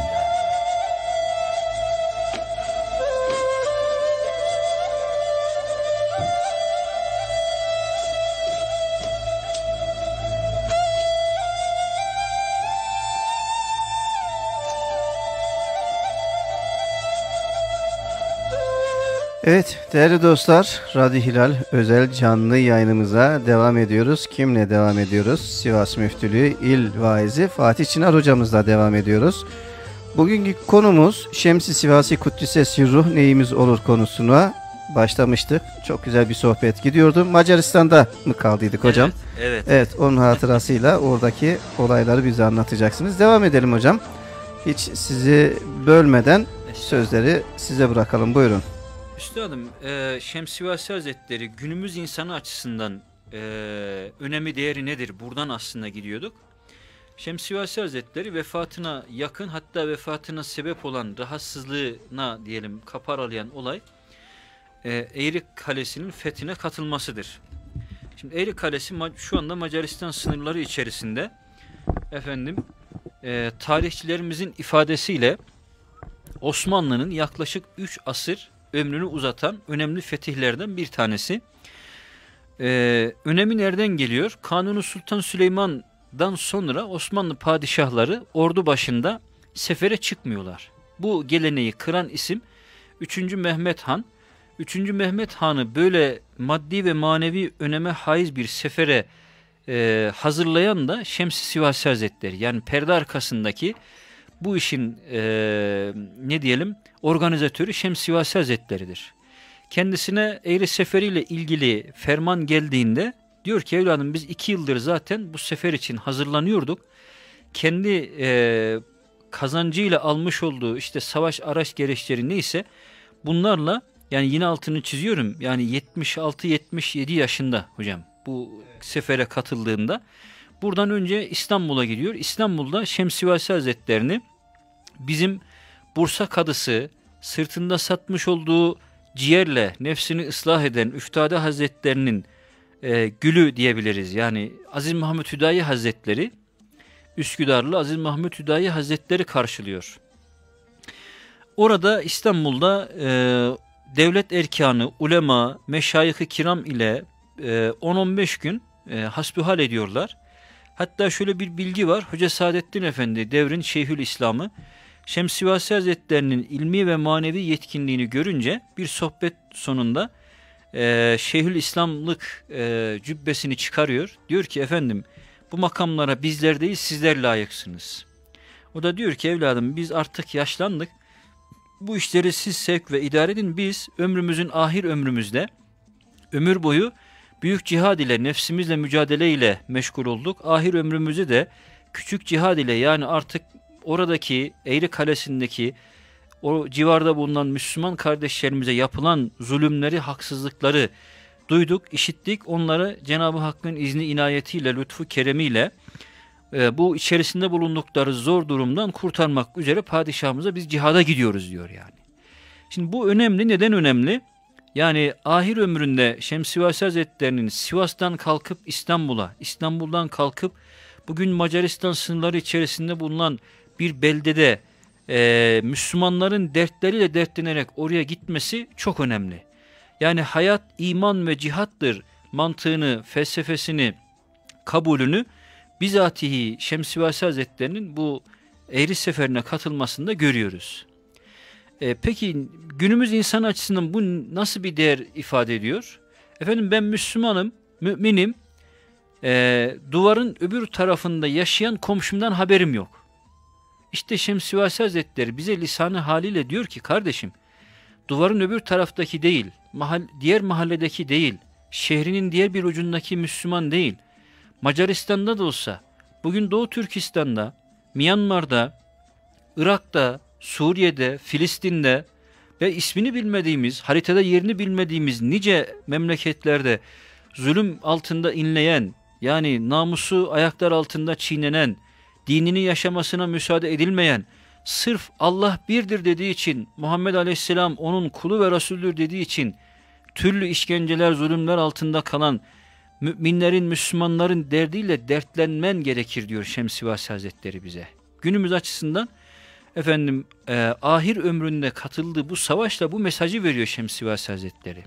Evet değerli dostlar, Radyo Hilal özel canlı yayınımıza devam ediyoruz. Kimle devam ediyoruz? Sivas Müftülüğü İl Vaizi Fatih Çınar hocamızla devam ediyoruz. Bugünkü konumuz Şems-i Sivasi Kuddise Sirruh neyimiz olur konusuna başlamıştık. Çok güzel bir sohbet gidiyordu. Macaristan'da mı kaldıydık hocam? Evet. Evet, evet onun hatırasıyla oradaki olayları bize anlatacaksınız. Devam edelim hocam. Hiç sizi bölmeden sözleri size bırakalım. Buyurun. Üstadım, e, Şems-i Sivasi Hazretleri günümüz insanı açısından e, önemi değeri nedir? Buradan aslında gidiyorduk. Şems-i Sivasi Hazretleri vefatına yakın, hatta vefatına sebep olan rahatsızlığına diyelim kaparalayan olay e, Eğri Kalesi'nin fethine katılmasıdır. Şimdi Eğri Kalesi şu anda Macaristan sınırları içerisinde, efendim e, tarihçilerimizin ifadesiyle Osmanlı'nın yaklaşık üç asır ömrünü uzatan önemli fetihlerden bir tanesi. Ee, önemi nereden geliyor? Kanuni Sultan Süleyman Sivas'tan sonra Osmanlı padişahları ordu başında sefere çıkmıyorlar. Bu geleneği kıran isim üçüncü Mehmet Han. üçüncü Mehmet Han'ı böyle maddi ve manevi öneme haiz bir sefere e, hazırlayan da Şems-i Sivasi Hazretleri. Yani perde arkasındaki bu işin e, ne diyelim organizatörü Şems-i Sivasi Hazretleri'dir. Kendisine Eğri Seferi ile ilgili ferman geldiğinde diyor ki evladım biz iki yıldır zaten bu sefer için hazırlanıyorduk. Kendi e, kazancıyla almış olduğu işte savaş araç gereçleri neyse bunlarla, yani yine altını çiziyorum, yani yetmiş altı yetmiş yedi yaşında hocam bu sefere katıldığında buradan önce İstanbul'a gidiyor. İstanbul'da Şems-i Sivasi Hazretlerini bizim Bursa Kadısı sırtında satmış olduğu ciğerle nefsini ıslah eden Üftade Hazretlerinin e, gülü diyebiliriz. Yani Aziz Mahmud Hüdayi Hazretleri, Üsküdarlı Aziz Mahmud Hüdayi Hazretleri karşılıyor. Orada İstanbul'da e, devlet erkanı, ulema, meşayih-i kiram ile e, on on beş gün e, hasbihal ediyorlar. Hatta şöyle bir bilgi var. Hoca Saadettin Efendi devrin Şeyhülislam'ı Şems-i Sivasi Hazretlerinin ilmi ve manevi yetkinliğini görünce bir sohbet sonunda e, Şeyhülislamlık e, cübbesini çıkarıyor. Diyor ki efendim bu makamlara bizler değil sizler layıksınız. O da diyor ki evladım biz artık yaşlandık. Bu işleri siz sevk ve idare edin. Biz ömrümüzün ahir ömrümüzde ömür boyu büyük cihad ile nefsimizle mücadele ile meşgul olduk. Ahir ömrümüzü de küçük cihad ile, yani artık oradaki Eğri Kalesi'ndeki o civarda bulunan Müslüman kardeşlerimize yapılan zulümleri, haksızlıkları duyduk, işittik. Onları Cenab-ı Hakk'ın izni, inayetiyle, lütfu, keremiyle e, bu içerisinde bulundukları zor durumdan kurtarmak üzere padişahımıza biz cihada gidiyoruz diyor yani. Şimdi bu önemli. Neden önemli? Yani ahir ömründe Şems-i Sivasi Hazretleri'nin Sivas'tan kalkıp İstanbul'a, İstanbul'dan kalkıp bugün Macaristan sınırları içerisinde bulunan bir beldede e, Müslümanların dertleriyle dertlenerek oraya gitmesi çok önemli. Yani hayat, iman ve cihattır mantığını, felsefesini, kabulünü bizatihi Şems-i Sivasi Hazretleri'nin bu Eğri Seferi'ne katılmasında görüyoruz. E, peki günümüz insan açısından bu nasıl bir değer ifade ediyor? Efendim ben Müslümanım, müminim, e, duvarın öbür tarafında yaşayan komşumdan haberim yok. İşte Şems-i Sivasi Hazretleri bize lisanı haliyle diyor ki kardeşim, duvarın öbür taraftaki değil, mahal, diğer mahalledeki değil, şehrinin diğer bir ucundaki Müslüman değil, Macaristan'da da olsa, bugün Doğu Türkistan'da, Myanmar'da, Irak'ta, Suriye'de, Filistin'de ve ismini bilmediğimiz, haritada yerini bilmediğimiz nice memleketlerde zulüm altında inleyen, yani namusu ayaklar altında çiğnenen, dinini yaşamasına müsaade edilmeyen, sırf Allah birdir dediği için, Muhammed Aleyhisselam onun kulu ve Resulüdür dediği için türlü işkenceler, zulümler altında kalan müminlerin, Müslümanların derdiyle dertlenmen gerekir diyor Şems-i Sivasi Hazretleri bize. Günümüz açısından efendim e, ahir ömründe katıldığı bu savaşla bu mesajı veriyor Şems-i Sivasi Hazretleri.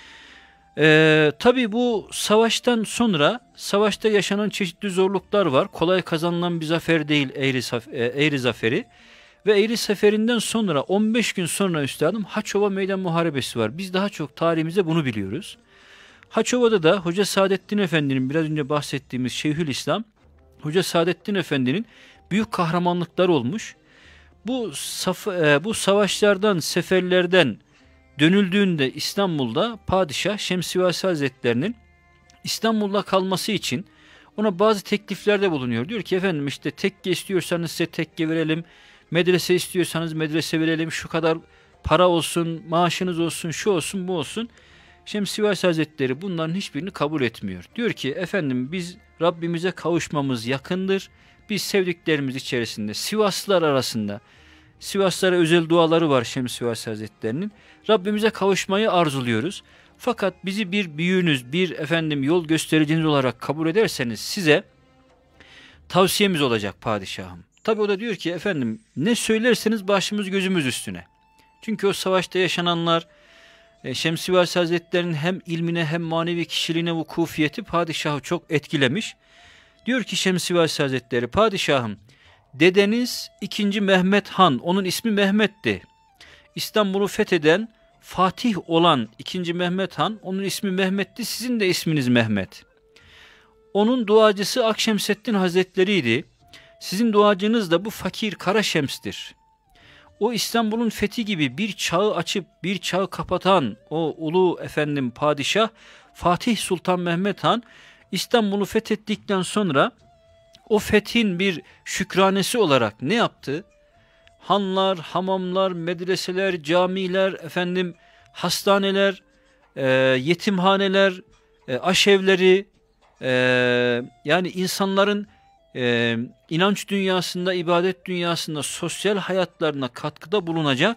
E, tabii bu savaştan sonra savaşta yaşanan çeşitli zorluklar var. Kolay kazanılan bir zafer değil Eğri, e, Eğri Zaferi. Ve Eğri Seferi'nden sonra on beş gün sonra üstadım Haçova Meydan Muharebesi var. Biz daha çok tarihimizde bunu biliyoruz. Haçova'da da Hoca Saadettin Efendi'nin biraz önce bahsettiğimiz Şeyhülislam, Hoca Saadettin Efendi'nin büyük kahramanlıkları olmuş. Bu, saf, e, bu savaşlardan, seferlerden dönüldüğünde İstanbul'da padişah Şems-i Sivasi Hazretleri'nin İstanbul'da kalması için ona bazı tekliflerde bulunuyor. Diyor ki efendim işte tekke istiyorsanız size tekke verelim, medrese istiyorsanız medrese verelim, şu kadar para olsun, maaşınız olsun, şu olsun, bu olsun. Şems-i Sivasi Hazretleri bunların hiçbirini kabul etmiyor. Diyor ki efendim biz Rabbimize kavuşmamız yakındır. Biz sevdiklerimiz içerisinde, Sivaslılar arasında, Sivaslılara özel duaları var Şems-i Sivasi Hazretleri'nin. Rabbimize kavuşmayı arzuluyoruz. Fakat bizi bir büyüğünüz, bir efendim yol göstericiniz olarak kabul ederseniz size tavsiyemiz olacak padişahım. Tabi o da diyor ki efendim ne söylerseniz başımız gözümüz üstüne. Çünkü o savaşta yaşananlar, Şems-i Sivasi Hazretleri'nin hem ilmine hem manevi kişiliğine vukufiyeti padişahı çok etkilemiş. Diyor ki Şemsivasi Hazretleri, padişahım, dedeniz ikinci Mehmet Han, onun ismi Mehmet'ti. İstanbul'u fetheden, Fatih olan ikinci Mehmet Han, onun ismi Mehmet'ti, sizin de isminiz Mehmet. Onun duacısı Akşemseddin Hazretleri'ydi. Sizin duacınız da bu fakir Kara Şems'tir. O İstanbul'un fethi gibi bir çağı açıp bir çağı kapatan o ulu efendim padişah Fatih Sultan Mehmet Han İstanbul'u fethettikten sonra o fethin bir şükranesi olarak ne yaptı? Hanlar, hamamlar, medreseler, camiler, efendim hastaneler, e, yetimhaneler, e, aşevleri, e, yani insanların e, inanç dünyasında, ibadet dünyasında, sosyal hayatlarına katkıda bulunacak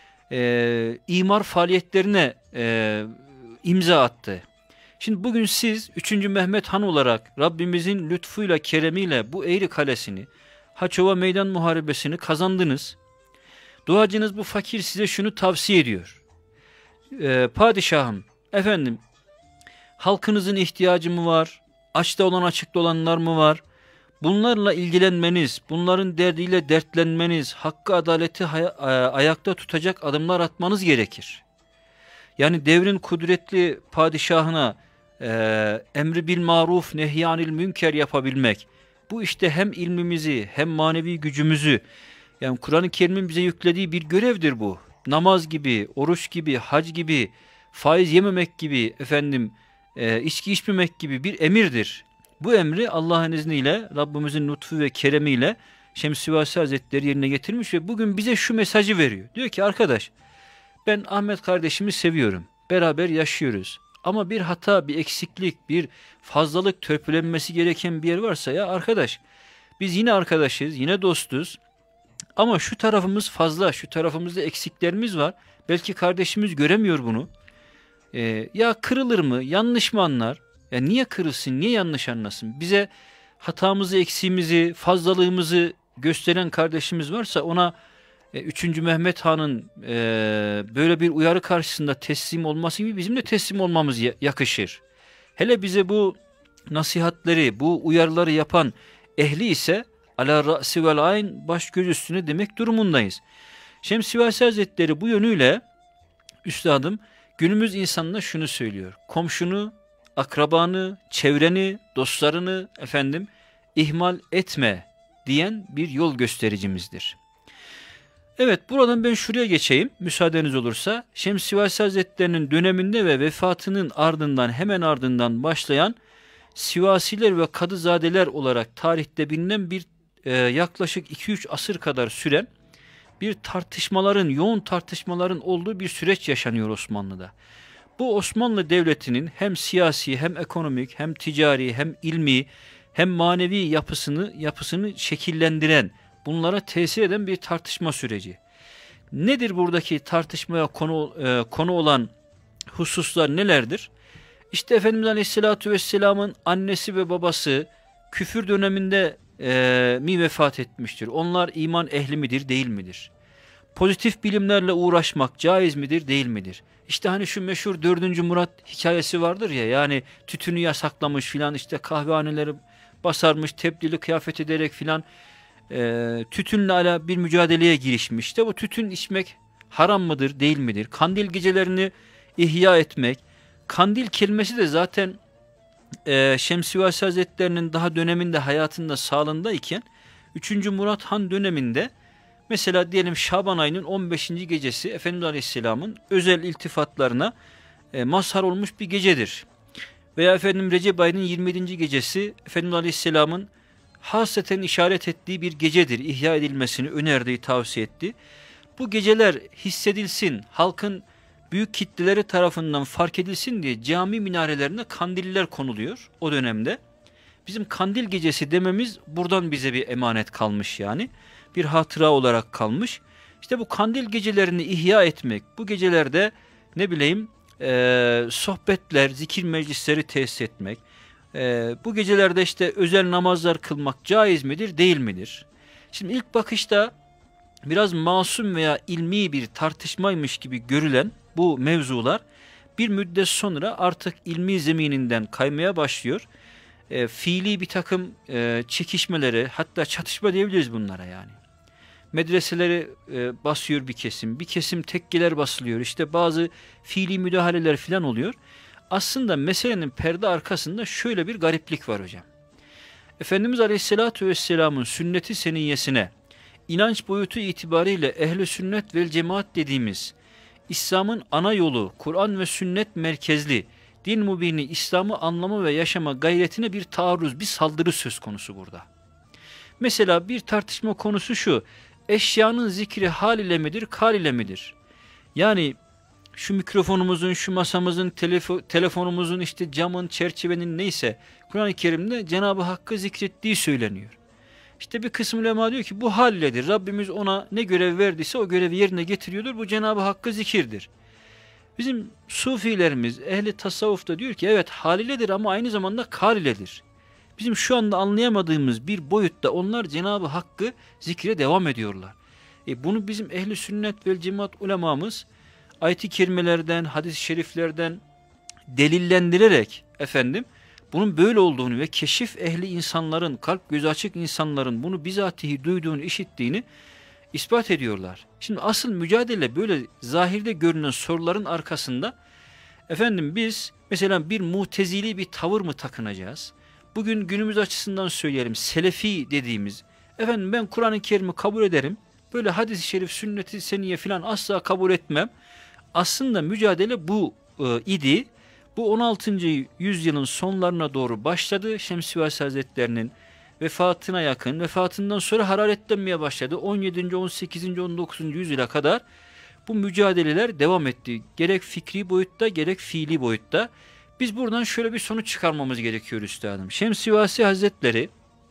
e, imar faaliyetlerine e, imza attı. Şimdi bugün siz üçüncü Mehmet Han olarak Rabbimizin lütfuyla, keremiyle bu Eğri Kalesi'ni, Haçova Meydan Muharebesi'ni kazandınız. Duacınız bu fakir size şunu tavsiye ediyor. Ee, padişahım, efendim, halkınızın ihtiyacı mı var? Açta olan açıkta olanlar mı var? Bunlarla ilgilenmeniz, bunların derdiyle dertlenmeniz, hakkı adaleti ayakta tutacak adımlar atmanız gerekir. Yani devrin kudretli padişahına e, emri bil maruf nehyanil münker yapabilmek, bu işte hem ilmimizi hem manevi gücümüzü, yani Kur'an-ı Kerim'in bize yüklediği bir görevdir bu. Namaz gibi, oruç gibi, hac gibi, faiz yememek gibi, efendim e, içki içmemek gibi bir emirdir. Bu emri Allah'ın izniyle, Rabbimizin lütfu ve keremiyle Şemsivasi Hazretleri yerine getirmiş ve bugün bize şu mesajı veriyor. Diyor ki arkadaş, ben Ahmet kardeşimi seviyorum, beraber yaşıyoruz. Ama bir hata, bir eksiklik, bir fazlalık törpülenmesi gereken bir yer varsa, ya arkadaş, biz yine arkadaşız, yine dostuz. Ama şu tarafımız fazla, şu tarafımızda eksiklerimiz var. Belki kardeşimiz göremiyor bunu. Ee, ya kırılır mı, yanlış mı anlar? Ya niye kırılsın, niye yanlış anlasın? Bize hatamızı, eksiğimizi, fazlalığımızı gösteren kardeşimiz varsa ona e, üçüncü Mehmet Han'ın e, böyle bir uyarı karşısında teslim olması gibi bizim de teslim olmamız yakışır. Hele bize bu nasihatleri, bu uyarıları yapan ehli ise ala ra'si vel ayn, baş göz üstüne demek durumundayız. Şemsivasi Hazretleri bu yönüyle üstadım günümüz insanına şunu söylüyor. Komşunu, akrabanı, çevreni, dostlarını efendim ihmal etme diyen bir yol göstericimizdir. Evet, buradan ben şuraya geçeyim müsaadeniz olursa. Şemsivasi Hazretleri'nin döneminde ve vefatının ardından, hemen ardından başlayan Sivasiler ve Kadızadeler olarak tarihte bilinen bir e, yaklaşık iki üç asır kadar süren bir tartışmaların, yoğun tartışmaların olduğu bir süreç yaşanıyor Osmanlı'da. Bu Osmanlı Devleti'nin hem siyasi, hem ekonomik, hem ticari, hem ilmi, hem manevi yapısını yapısını şekillendiren, bunlara tesir eden bir tartışma süreci. Nedir buradaki tartışmaya konu e, konu olan hususlar nelerdir? İşte Efendimiz Aleyhisselatü Vesselam'ın annesi ve babası küfür döneminde e, mi vefat etmiştir? Onlar iman ehli midir, değil midir? Pozitif bilimlerle uğraşmak caiz midir, değil midir? İşte hani şu meşhur dördüncü Murat hikayesi vardır ya, yani tütünü yasaklamış filan, işte kahvehaneleri basarmış, tebdili kıyafet ederek filan e, tütünle ala bir mücadeleye girişmiş. İşte bu tütün içmek haram mıdır, değil midir? Kandil gecelerini ihya etmek. Kandil kelimesi de zaten e, Şemsivasi Hazretleri'nin daha döneminde, hayatında, sağlığındayken üçüncü Murat Han döneminde mesela diyelim Şaban ayının on beşinci gecesi Efendimiz Aleyhisselam'ın özel iltifatlarına e, mazhar olmuş bir gecedir. Veya efendim Recep ayının yirmi yedinci gecesi Efendimiz Aleyhisselam'ın hasreten işaret ettiği bir gecedir. İhya edilmesini önerdiği, tavsiye etti. Bu geceler hissedilsin, halkın büyük kitleleri tarafından fark edilsin diye cami minarelerine kandiller konuluyor o dönemde. Bizim kandil gecesi dememiz buradan bize bir emanet kalmış yani. Bir hatıra olarak kalmış. İşte bu kandil gecelerini ihya etmek, bu gecelerde ne bileyim e, sohbetler, zikir meclisleri tesis etmek, e, bu gecelerde işte özel namazlar kılmak caiz midir, değil midir? Şimdi ilk bakışta biraz masum veya ilmi bir tartışmaymış gibi görülen bu mevzular bir müddet sonra artık ilmi zemininden kaymaya başlıyor. e, fiili bir takım e, çekişmeleri, hatta çatışma diyebiliriz bunlara yani. Medreseleri e, basıyor bir kesim, bir kesim tekkeler basılıyor, işte bazı fiili müdahaleler falan oluyor. Aslında meselenin perde arkasında şöyle bir gariplik var hocam. Efendimiz Aleyhisselatü Vesselam'ın sünnet-i seniyyesine, inanç boyutu itibariyle ehl-i sünnet vel cemaat dediğimiz, İslam'ın ana yolu, Kur'an ve sünnet merkezli, din mubini, İslam'ı anlama ve yaşama gayretine bir taarruz, bir saldırı söz konusu burada. Mesela bir tartışma konusu şu, eşyanın zikri hal ile midir, kal ile midir? Yani şu mikrofonumuzun, şu masamızın, telefo telefonumuzun, işte camın, çerçevenin neyse, Kur'an-ı Kerim'de Cenab-ı Hakk'ı zikrettiği söyleniyor. İşte bir kısım ulema diyor ki bu halledir. Rabbimiz ona ne görev verdiyse o görevi yerine getiriyordur. Bu Cenab-ı Hakk'ı zikirdir. Bizim sufilerimiz, ehli tasavvuf da diyor ki evet haliledir ama aynı zamanda kaliledir. Bizim şu anda anlayamadığımız bir boyutta onlar Cenab-ı Hakk'ı zikre devam ediyorlar. E bunu bizim ehli sünnet vel cemaat ulemamız ayet-i kerimelerden, hadis-i şeriflerden delillendirerek efendim bunun böyle olduğunu ve keşif ehli insanların, kalp gözü açık insanların bunu bizatihi duyduğunu, işittiğini ispat ediyorlar. Şimdi asıl mücadele böyle zahirde görünen soruların arkasında efendim biz mesela bir mutezili bir tavır mı takınacağız? Bugün günümüz açısından söyleyelim, selefi dediğimiz, efendim ben Kur'an-ı Kerim'i kabul ederim, böyle hadis-i şerif, sünnet-i seniyye filan asla kabul etmem. Aslında mücadele bu e, idi. Bu on altıncı yüzyılın sonlarına doğru başladı. Şemsi Vasi Hazretleri'nin vefatına yakın, vefatından sonra hararetlenmeye başladı. on yedinci on sekizinci on dokuzuncu yüzyıla kadar bu mücadeleler devam etti. Gerek fikri boyutta, gerek fiili boyutta. Biz buradan şöyle bir sonuç çıkarmamız gerekiyor üstadım. Şemsi Vasi Hazretleri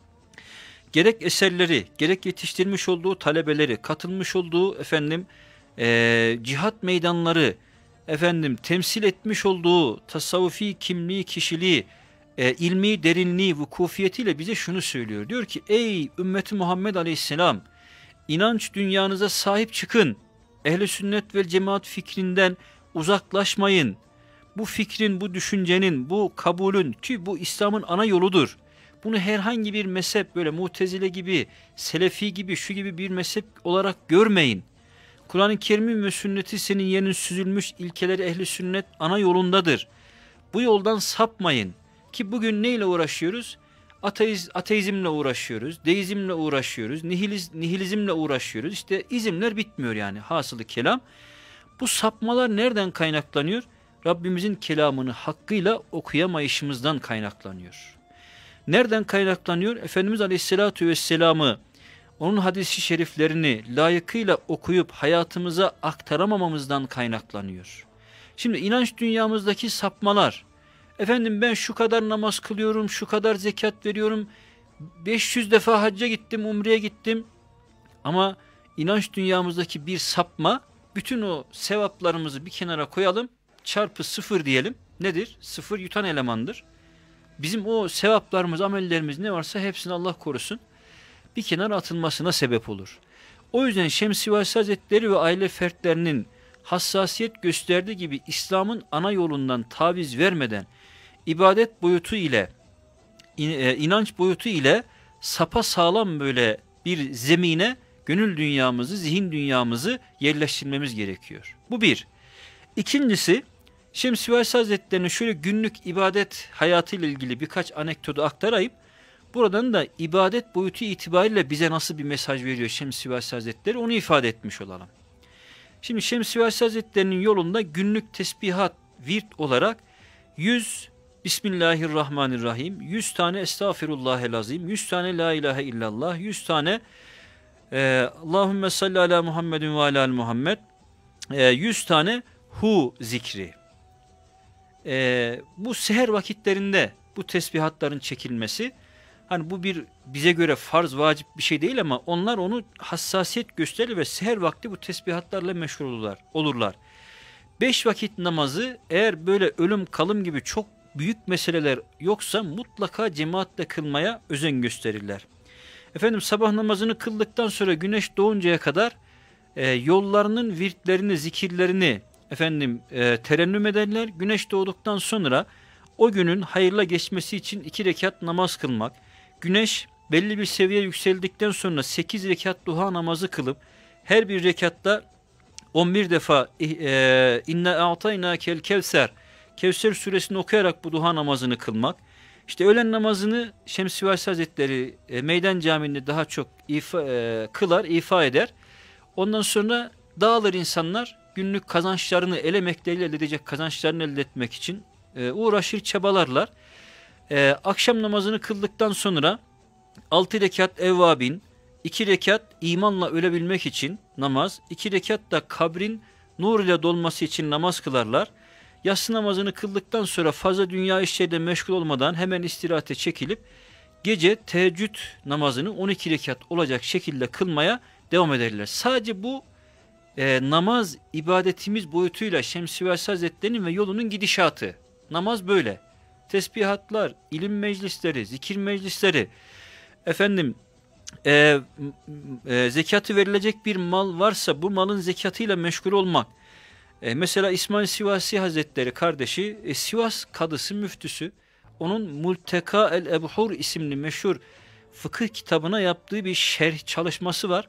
gerek eserleri, gerek yetiştirmiş olduğu talebeleri, katılmış olduğu efendim e, cihat meydanları, efendim temsil etmiş olduğu tasavvufi kimliği, kişiliği, e, ilmi derinliği, vukufiyetiyle bize şunu söylüyor. Diyor ki ey ümmeti Muhammed Aleyhisselam, inanç dünyanıza sahip çıkın. Ehl-i sünnet ve cemaat fikrinden uzaklaşmayın. Bu fikrin, bu düşüncenin, bu kabulün ki bu İslam'ın ana yoludur. Bunu herhangi bir mezhep böyle Mu'tezile gibi, Selefi gibi, şu gibi bir mezhep olarak görmeyin. Kur'an-ı Kerim'in ve sünneti senin yerinin süzülmüş ilkeleri ehli sünnet ana yolundadır. Bu yoldan sapmayın. Ki bugün neyle uğraşıyoruz? Ateiz, ateizmle uğraşıyoruz, deizmle uğraşıyoruz, nihiliz, nihilizmle uğraşıyoruz. İşte izimler bitmiyor yani hasılı kelam. Bu sapmalar nereden kaynaklanıyor? Rabbimizin kelamını hakkıyla okuyamayışımızdan kaynaklanıyor. Nereden kaynaklanıyor? Efendimiz Aleyhisselatü Vesselam'ı, onun hadis-i şeriflerini layıkıyla okuyup hayatımıza aktaramamamızdan kaynaklanıyor. Şimdi inanç dünyamızdaki sapmalar, efendim ben şu kadar namaz kılıyorum, şu kadar zekat veriyorum, beş yüz defa hacca gittim, umreye gittim ama inanç dünyamızdaki bir sapma, bütün o sevaplarımızı bir kenara koyalım, çarpı sıfır diyelim. Nedir? Sıfır yutan elemandır. Bizim o sevaplarımız, amellerimiz ne varsa hepsini Allah korusun bir kenara atılmasına sebep olur. O yüzden Şemsi Vasi Hazretleri ve aile fertlerinin hassasiyet gösterdiği gibi İslam'ın ana yolundan taviz vermeden ibadet boyutu ile inanç boyutu ile sapasağlam böyle bir zemine gönül dünyamızı, zihin dünyamızı yerleştirmemiz gerekiyor. Bu bir. İkincisi, Şemsi Vasi Hazretleri'nin şöyle günlük ibadet hayatıyla ilgili birkaç anekdotu aktarayım. Buradan da ibadet boyutu itibariyle bize nasıl bir mesaj veriyor Şemsi Vasi Hazretleri onu ifade etmiş olalım. Şimdi Şemsi Vasi Hazretleri'nin yolunda günlük tesbihat, virt olarak yüz Bismillahirrahmanirrahim, yüz tane Estağfirullahel-Azim, yüz tane La ilahe illallah, yüz tane e, Allahümme salli ala Muhammedin ve ala Muhammed, e, yüz tane Hu zikri. E, bu seher vakitlerinde bu tesbihatların çekilmesi, hani bu bir bize göre farz, vacip bir şey değil ama onlar onu hassasiyet gösterir ve seher vakti bu tesbihatlarla meşgul olurlar. olurlar. Beş vakit namazı eğer böyle ölüm kalım gibi çok büyük meseleler yoksa mutlaka cemaatle kılmaya özen gösterirler. Efendim sabah namazını kıldıktan sonra güneş doğuncaya kadar e, yollarının virtlerini, zikirlerini efendim e, terennüm ederler. Güneş doğduktan sonra o günün hayırla geçmesi için iki rekat namaz kılmak, güneş belli bir seviyeye yükseldikten sonra sekiz rekat duha namazı kılıp her bir rekatta on bir defa e, inna a'tayna kel kevser Kevser suresini okuyarak bu duha namazını kılmak. İşte öğlen namazını Şemsi Vasi Hazretleri e, Meydan Camii'nde daha çok ifa, e, kılar, ifa eder. Ondan sonra dağılır insanlar, günlük kazançlarını, el emekleriyle elde edecek kazançlarını elde etmek için e, uğraşır, çabalarlar. E, akşam namazını kıldıktan sonra altı rekat evvabin, iki rekat imanla ölebilmek için namaz, iki rekat da kabrin nur ile dolması için namaz kılarlar. Yatsı namazını kıldıktan sonra fazla dünya işleriyle meşgul olmadan hemen istirahate çekilip gece teheccüd namazını on iki rekat olacak şekilde kılmaya devam ederler. Sadece bu e, namaz ibadetimiz boyutuyla Şemsi Vasi Hazretleri'nin ve yolunun gidişatı. Namaz böyle. Tesbihatlar, ilim meclisleri, zikir meclisleri, efendim e, e, zekatı verilecek bir mal varsa bu malın zekatıyla meşgul olmak. E, mesela İsmail Sivasi Hazretleri kardeşi, e, Sivas kadısı, müftüsü, onun Multeka el-Ebhur isimli meşhur fıkıh kitabına yaptığı bir şerh çalışması var.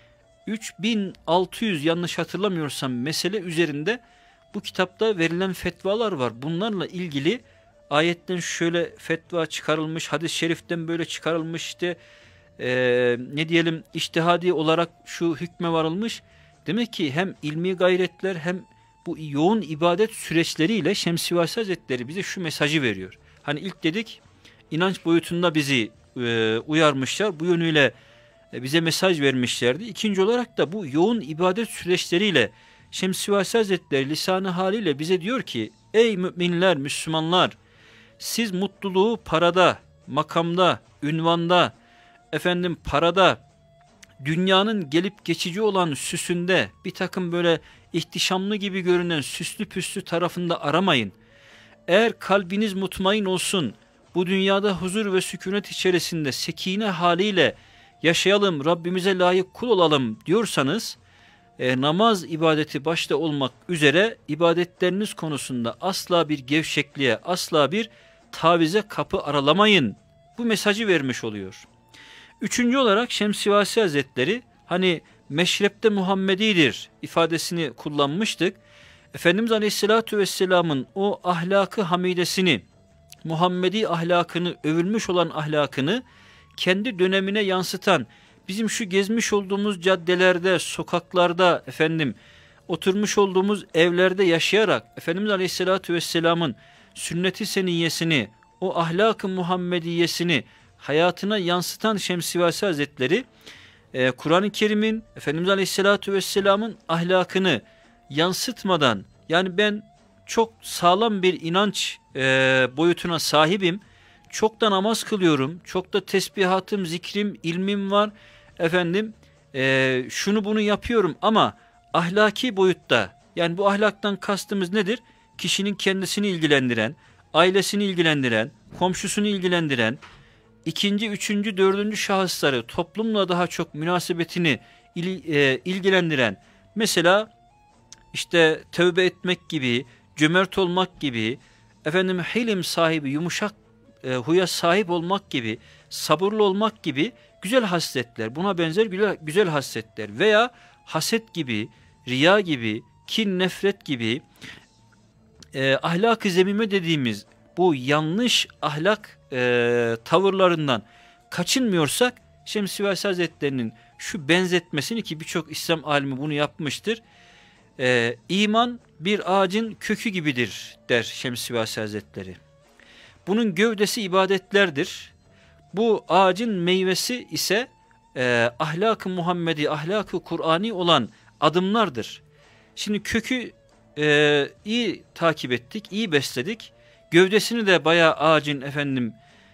üç bin altı yüz yanlış hatırlamıyorsam mesele üzerinde bu kitapta verilen fetvalar var. Bunlarla ilgili ayetten şöyle fetva çıkarılmış, hadis-i şeriften böyle çıkarılmış, işte e, ne diyelim içtihadi olarak şu hükme varılmış. Demek ki hem ilmi gayretler hem bu yoğun ibadet süreçleriyle Şemsi Vasi Hazretleri bize şu mesajı veriyor. Hani ilk dedik inanç boyutunda bizi e, uyarmışlar, bu yönüyle e, bize mesaj vermişlerdi. İkinci olarak da bu yoğun ibadet süreçleriyle Şemsi Vasi Hazretleri lisanı haliyle bize diyor ki ey müminler, Müslümanlar, siz mutluluğu parada, makamda, ünvanda, efendim parada, dünyanın gelip geçici olan süsünde, bir takım böyle ihtişamlı gibi görünen süslü püslü tarafında aramayın. Eğer kalbiniz mutmain olsun, bu dünyada huzur ve sükunet içerisinde sekine haliyle yaşayalım, Rabbimize layık kul olalım diyorsanız, e, namaz ibadeti başta olmak üzere ibadetleriniz konusunda asla bir gevşekliğe, asla bir tavize kapı aralamayın. Bu mesajı vermiş oluyor. Üçüncü olarak Şemsi Vasi Hazretleri hani meşrepte Muhammedidir ifadesini kullanmıştık. Efendimiz Aleyhisselatü Vesselam'ın o ahlakı hamidesini, Muhammedi ahlakını, övülmüş olan ahlakını kendi dönemine yansıtan, bizim şu gezmiş olduğumuz caddelerde, sokaklarda, efendim oturmuş olduğumuz evlerde yaşayarak Efendimiz Aleyhisselatü Vesselam'ın sünnet-i seniyyesini, o ahlak-ı Muhammediyesini hayatına yansıtan Şemsi Vasi Hazretleri, e, Kur'an-ı Kerim'in, Efendimiz Aleyhisselatü Vesselam'ın ahlakını yansıtmadan, yani ben çok sağlam bir inanç e, boyutuna sahibim, çok da namaz kılıyorum, çok da tesbihatım, zikrim, ilmim var, efendim e, şunu bunu yapıyorum ama ahlaki boyutta, yani bu ahlaktan kastımız nedir? Kişinin kendisini ilgilendiren, ailesini ilgilendiren, komşusunu ilgilendiren, ikinci, üçüncü, dördüncü şahısları, toplumla daha çok münasebetini il, e, ilgilendiren, mesela işte tövbe etmek gibi, cömert olmak gibi, efendim hilim sahibi, yumuşak e, huya sahip olmak gibi, sabırlı olmak gibi güzel hasletler, buna benzer güzel, güzel hasletler veya haset gibi, riya gibi, kin, nefret gibi e, ahlak-ı zemime dediğimiz bu yanlış ahlak e, tavırlarından kaçınmıyorsak, Şemsi Vasi Hazretleri'nin şu benzetmesini, ki birçok İslam alimi bunu yapmıştır, e, iman bir ağacın kökü gibidir der Şemsi Vasi Hazretleri. Bunun gövdesi ibadetlerdir. Bu ağacın meyvesi ise e, ahlak-ı Muhammedi, ahlak-ı Kur'ani olan adımlardır. Şimdi kökü e, iyi takip ettik, iyi besledik. Gövdesini de bayağı ağacın efendim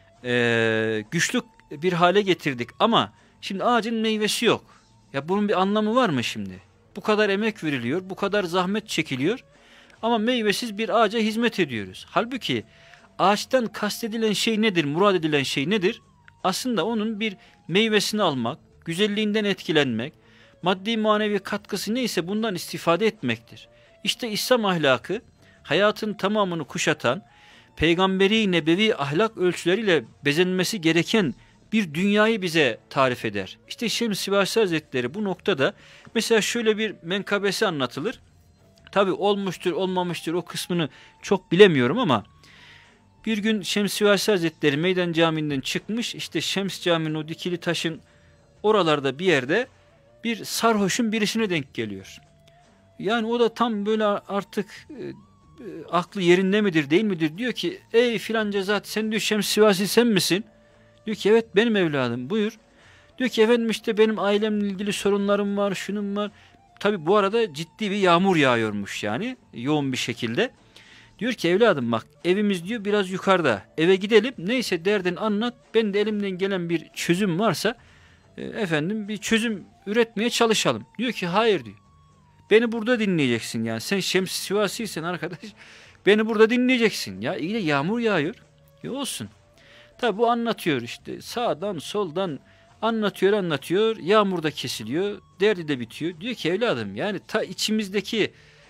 e, güçlü bir hale getirdik ama şimdi ağacın meyvesi yok. Ya bunun bir anlamı var mı şimdi? Bu kadar emek veriliyor, bu kadar zahmet çekiliyor ama meyvesiz bir ağaca hizmet ediyoruz. Halbuki ağaçtan kastedilen şey nedir, murad edilen şey nedir? Aslında onun bir meyvesini almak, güzelliğinden etkilenmek, maddi manevi katkısı neyse bundan istifade etmektir. İşte İslam ahlakı hayatın tamamını kuşatan, peygamberi nebevi ahlak ölçüleriyle bezenmesi gereken bir dünyayı bize tarif eder. İşte Şems Sivasi Hazretleri bu noktada mesela şöyle bir menkabesi anlatılır. Tabi olmuştur olmamıştır o kısmını çok bilemiyorum ama bir gün Şems Sivasi Hazretleri Meydan Camii'nden çıkmış, işte Şems Camii'nin o dikili taşın oralarda bir yerde bir sarhoşun birisine denk geliyor. Yani o da tam böyle artık e, e, aklı yerinde midir değil midir, diyor ki ey filanca zat, sen diyor Şems Sivasi sen misin? Diyor ki evet benim evladım, buyur. Diyor ki efendim işte benim ailemle ilgili sorunlarım var, şunun var. Tabi bu arada ciddi bir yağmur yağıyormuş yani yoğun bir şekilde. Diyor ki evladım bak evimiz diyor biraz yukarıda, eve gidelim, neyse derdini anlat, ben de elimden gelen bir çözüm varsa e, efendim bir çözüm üretmeye çalışalım. Diyor ki hayır diyor. Beni burada dinleyeceksin yani. Sen Şems Sivasi'ysen arkadaş. Beni burada dinleyeceksin. Ya iyi de yağmur yağıyor. Ya olsun. Tabi bu anlatıyor işte. Sağdan soldan anlatıyor anlatıyor. Yağmur da kesiliyor. Derdi de bitiyor. Diyor ki evladım yani ta içimizdeki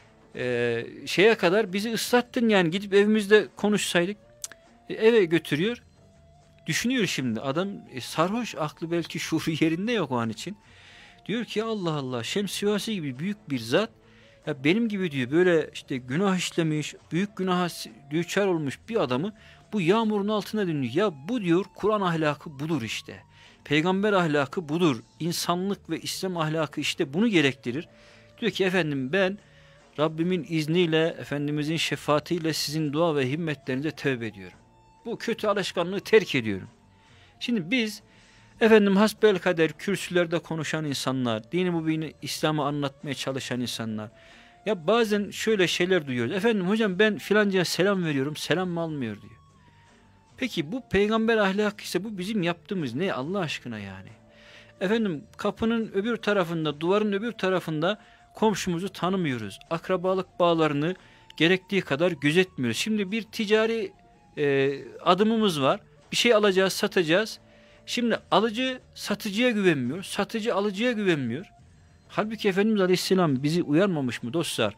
e, şeye kadar bizi ıslattın yani. Gidip evimizde konuşsaydık. E, eve götürüyor. Düşünüyor şimdi adam e, sarhoş, aklı belki şuuru yerinde yok o an için. Diyor ki Allah Allah, Şems Sivasi gibi büyük bir zat ya benim gibi diyor böyle işte günah işlemiş, büyük günaha düçar olmuş bir adamı bu yağmurun altına dinliyor. Ya bu diyor Kur'an ahlakı budur işte. Peygamber ahlakı budur. İnsanlık ve İslam ahlakı işte bunu gerektirir. Diyor ki efendim ben Rabbimin izniyle, Efendimizin şefaatiyle sizin dua ve himmetlerinize tevbe ediyorum. Bu kötü alışkanlığı terk ediyorum. Şimdi biz efendim hasbelkader kürsülerde konuşan insanlar, dini mübini İslam'ı anlatmaya çalışan insanlar. Ya bazen şöyle şeyler duyuyoruz. Efendim hocam ben filancaya selam veriyorum, selam mı almıyor diyor. Peki bu peygamber ahlakı ise bu bizim yaptığımız ne Allah aşkına yani? Efendim kapının öbür tarafında, duvarın öbür tarafında komşumuzu tanımıyoruz. Akrabalık bağlarını gerektiği kadar gözetmiyoruz. Şimdi bir ticari e, adımımız var. Bir şey alacağız, satacağız. Şimdi alıcı satıcıya güvenmiyor, satıcı alıcıya güvenmiyor. Halbuki Efendimiz Aleyhisselam bizi uyarmamış mı dostlar?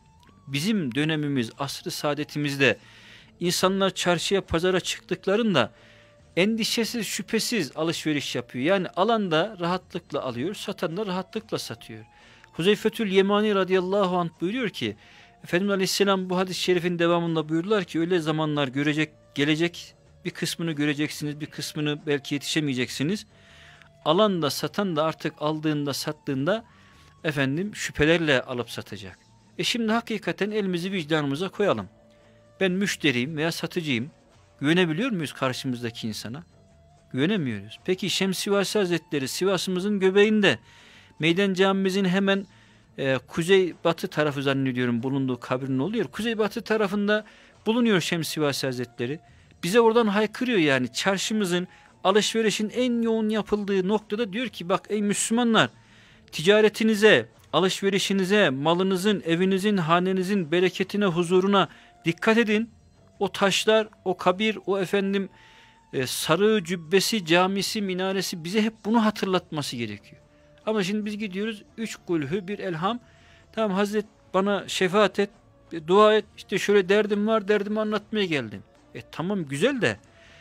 Bizim dönemimiz, asr-ı saadetimizde insanlar çarşıya, pazara çıktıklarında endişesiz, şüphesiz alışveriş yapıyor. Yani alan da rahatlıkla alıyor, satan da rahatlıkla satıyor. Huzeyfetül Yemani radıyallahu anh buyuruyor ki, Efendimiz Aleyhisselam bu hadis-i şerifin devamında buyurdular ki öyle zamanlar görecek, gelecek, bir kısmını göreceksiniz, bir kısmını belki yetişemeyeceksiniz. Alan da satan da artık aldığında sattığında efendim şüphelerle alıp satacak. E şimdi hakikaten elimizi vicdanımıza koyalım. Ben müşteriyim veya satıcıyım. Güvenebiliyor muyuz karşımızdaki insana? Güvenemiyoruz. Peki Şems Sivasi Hazretleri Sivas'ımızın göbeğinde, Meydan Camimizin hemen e, kuzey batı tarafı zannediyorum bulunduğu kabrin oluyor. Kuzey batı tarafında bulunuyor Şems Sivasi Hazretleri. Bize oradan haykırıyor yani çarşımızın, alışverişin en yoğun yapıldığı noktada diyor ki bak ey Müslümanlar, ticaretinize, alışverişinize, malınızın, evinizin, hanenizin bereketine, huzuruna dikkat edin. O taşlar, o kabir, o efendim e, sarığı, cübbesi, camisi, minaresi bize hep bunu hatırlatması gerekiyor. Ama şimdi biz gidiyoruz, üç kulhü, bir elham, tamam Hazret bana şefaat et, dua et, işte şöyle derdim var, derdimi anlatmaya geldim. E tamam güzel de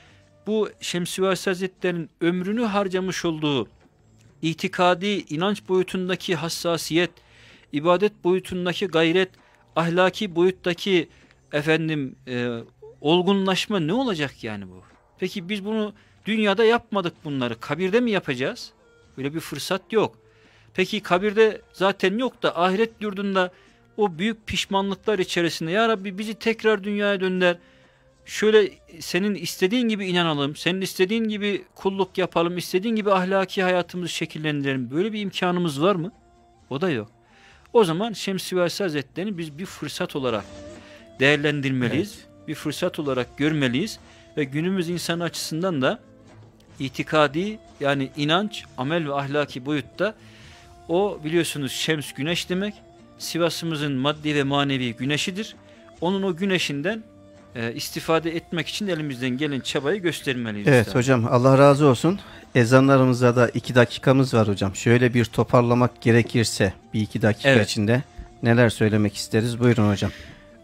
bu Şems Sivasi Hazretleri'nin ömrünü harcamış olduğu itikadi, inanç boyutundaki hassasiyet, ibadet boyutundaki gayret, ahlaki boyuttaki efendim e, olgunlaşma ne olacak yani bu? Peki biz bunu dünyada yapmadık bunları. Kabirde mi yapacağız? Böyle bir fırsat yok. Peki kabirde zaten yok da ahiret yurdunda o büyük pişmanlıklar içerisinde ya Rabbi bizi tekrar dünyaya dönder. Şöyle senin istediğin gibi inanalım, senin istediğin gibi kulluk yapalım, istediğin gibi ahlaki hayatımızı şekillendirelim. Böyle bir imkanımız var mı? O da yok. O zaman Şems Sivasi Hazretleri'ni biz bir fırsat olarak değerlendirmeliyiz. Evet. Bir fırsat olarak görmeliyiz. Ve günümüz insan açısından da itikadi yani inanç, amel ve ahlaki boyutta o biliyorsunuz Şems güneş demek. Sivas'ımızın maddi ve manevi güneşidir. Onun o güneşinden e, istifade etmek için elimizden gelen çabayı göstermeliyiz. Evet tabii. Hocam Allah razı olsun. Ezanlarımızda da iki dakikamız var hocam. Şöyle bir toparlamak gerekirse bir iki dakika evet. içinde neler söylemek isteriz? Buyurun hocam.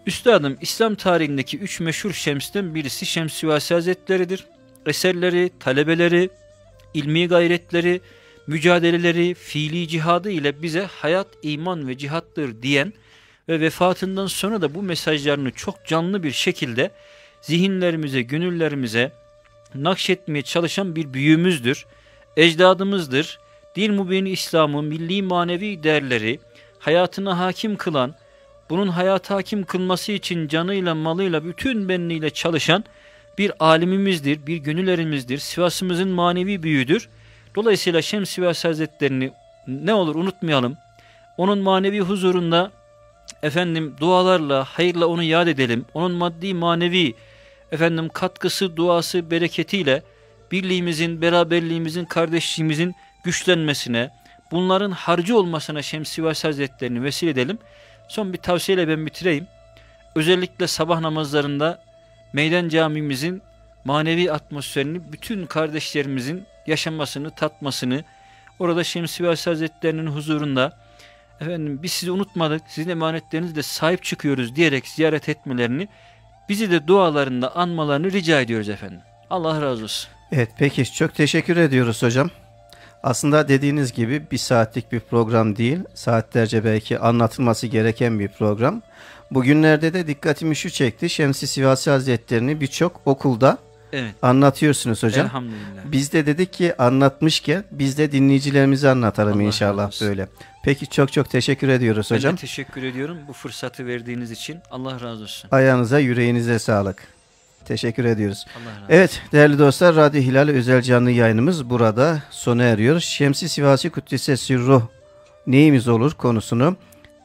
Üstadım, İslam tarihindeki üç meşhur şemsten birisi Şems-i Sivasi Hazretleri'dir. Eserleri, talebeleri, ilmi gayretleri, mücadeleleri, fiili cihadı ile bize hayat, iman ve cihattır diyen ve vefatından sonra da bu mesajlarını çok canlı bir şekilde zihinlerimize, gönüllerimize nakşetmeye çalışan bir büyüğümüzdür, ecdadımızdır. Dil mübini İslam'ı, milli manevi değerleri hayatına hakim kılan, bunun hayata hakim kılması için canıyla, malıyla, bütün benliğiyle çalışan bir alimimizdir, bir gönüllerimizdir. Sivas'ımızın manevi büyüğüdür. Dolayısıyla Şems-i Sivasi Hazretlerini ne olur unutmayalım. Onun manevi huzurunda efendim dualarla, hayırla onu yad edelim. Onun maddi, manevi efendim katkısı, duası, bereketiyle birliğimizin, beraberliğimizin, kardeşliğimizin güçlenmesine, bunların harcı olmasına Şems-i Sivasi Hazretlerini vesile edelim. Son bir tavsiyeyle ben bitireyim. Özellikle sabah namazlarında Meydan Camimizin manevi atmosferini bütün kardeşlerimizin yaşamasını, tatmasını, orada Şems-i Sivasi Hazretlerinin huzurunda efendim biz sizi unutmadık, sizin emanetlerinizle sahip çıkıyoruz diyerek ziyaret etmelerini, bizi de dualarında anmalarını rica ediyoruz efendim. Allah razı olsun. Evet, peki çok teşekkür ediyoruz hocam. Aslında dediğiniz gibi bir saatlik bir program değil, saatlerce belki anlatılması gereken bir program. Bugünlerde de dikkatimi şu çekti, Şems-i Sivasi Hazretlerini birçok okulda evet. anlatıyorsunuz hocam. Elhamdülillah. Biz de dedik ki anlatmışken biz de dinleyicilerimize anlatalım Allah inşallah böyle. Peki çok çok teşekkür ediyoruz hocam. Ben de teşekkür ediyorum bu fırsatı verdiğiniz için. Allah razı olsun. Ayağınıza, yüreğinize sağlık. Teşekkür ediyoruz. Evet değerli dostlar, Radyo Hilal özel canlı yayınımız burada sona eriyor. Şems-i Sivasi Kuddise Sirruh neyimiz olur konusunu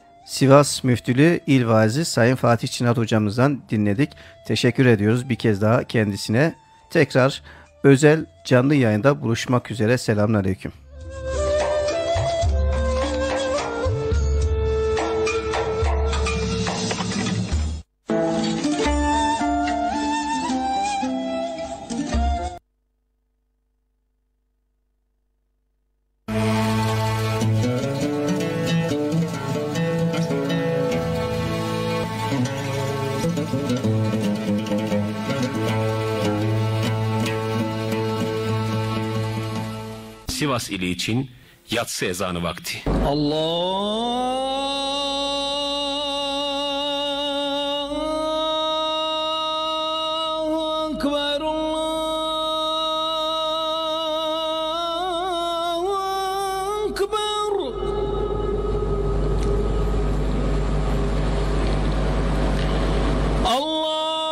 Sivas Müftülüğü İl Vaizi Sayın Fatih Çınar hocamızdan dinledik. Teşekkür ediyoruz bir kez daha kendisine. Tekrar özel canlı yayında buluşmak üzere. Selamünaleyküm. Sivas ili için yatsı ezanı vakti. Allah Ekber, Allah Ekber. Allah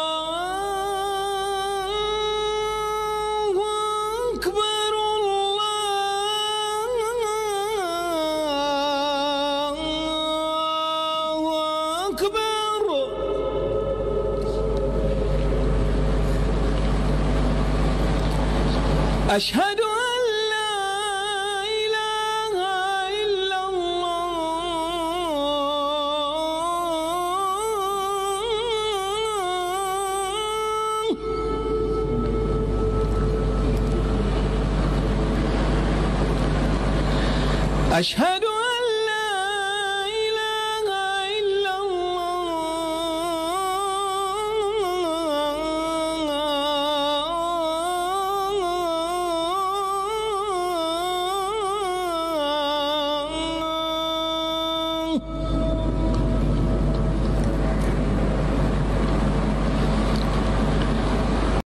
أشهد أن لا إله إلا الله أشهد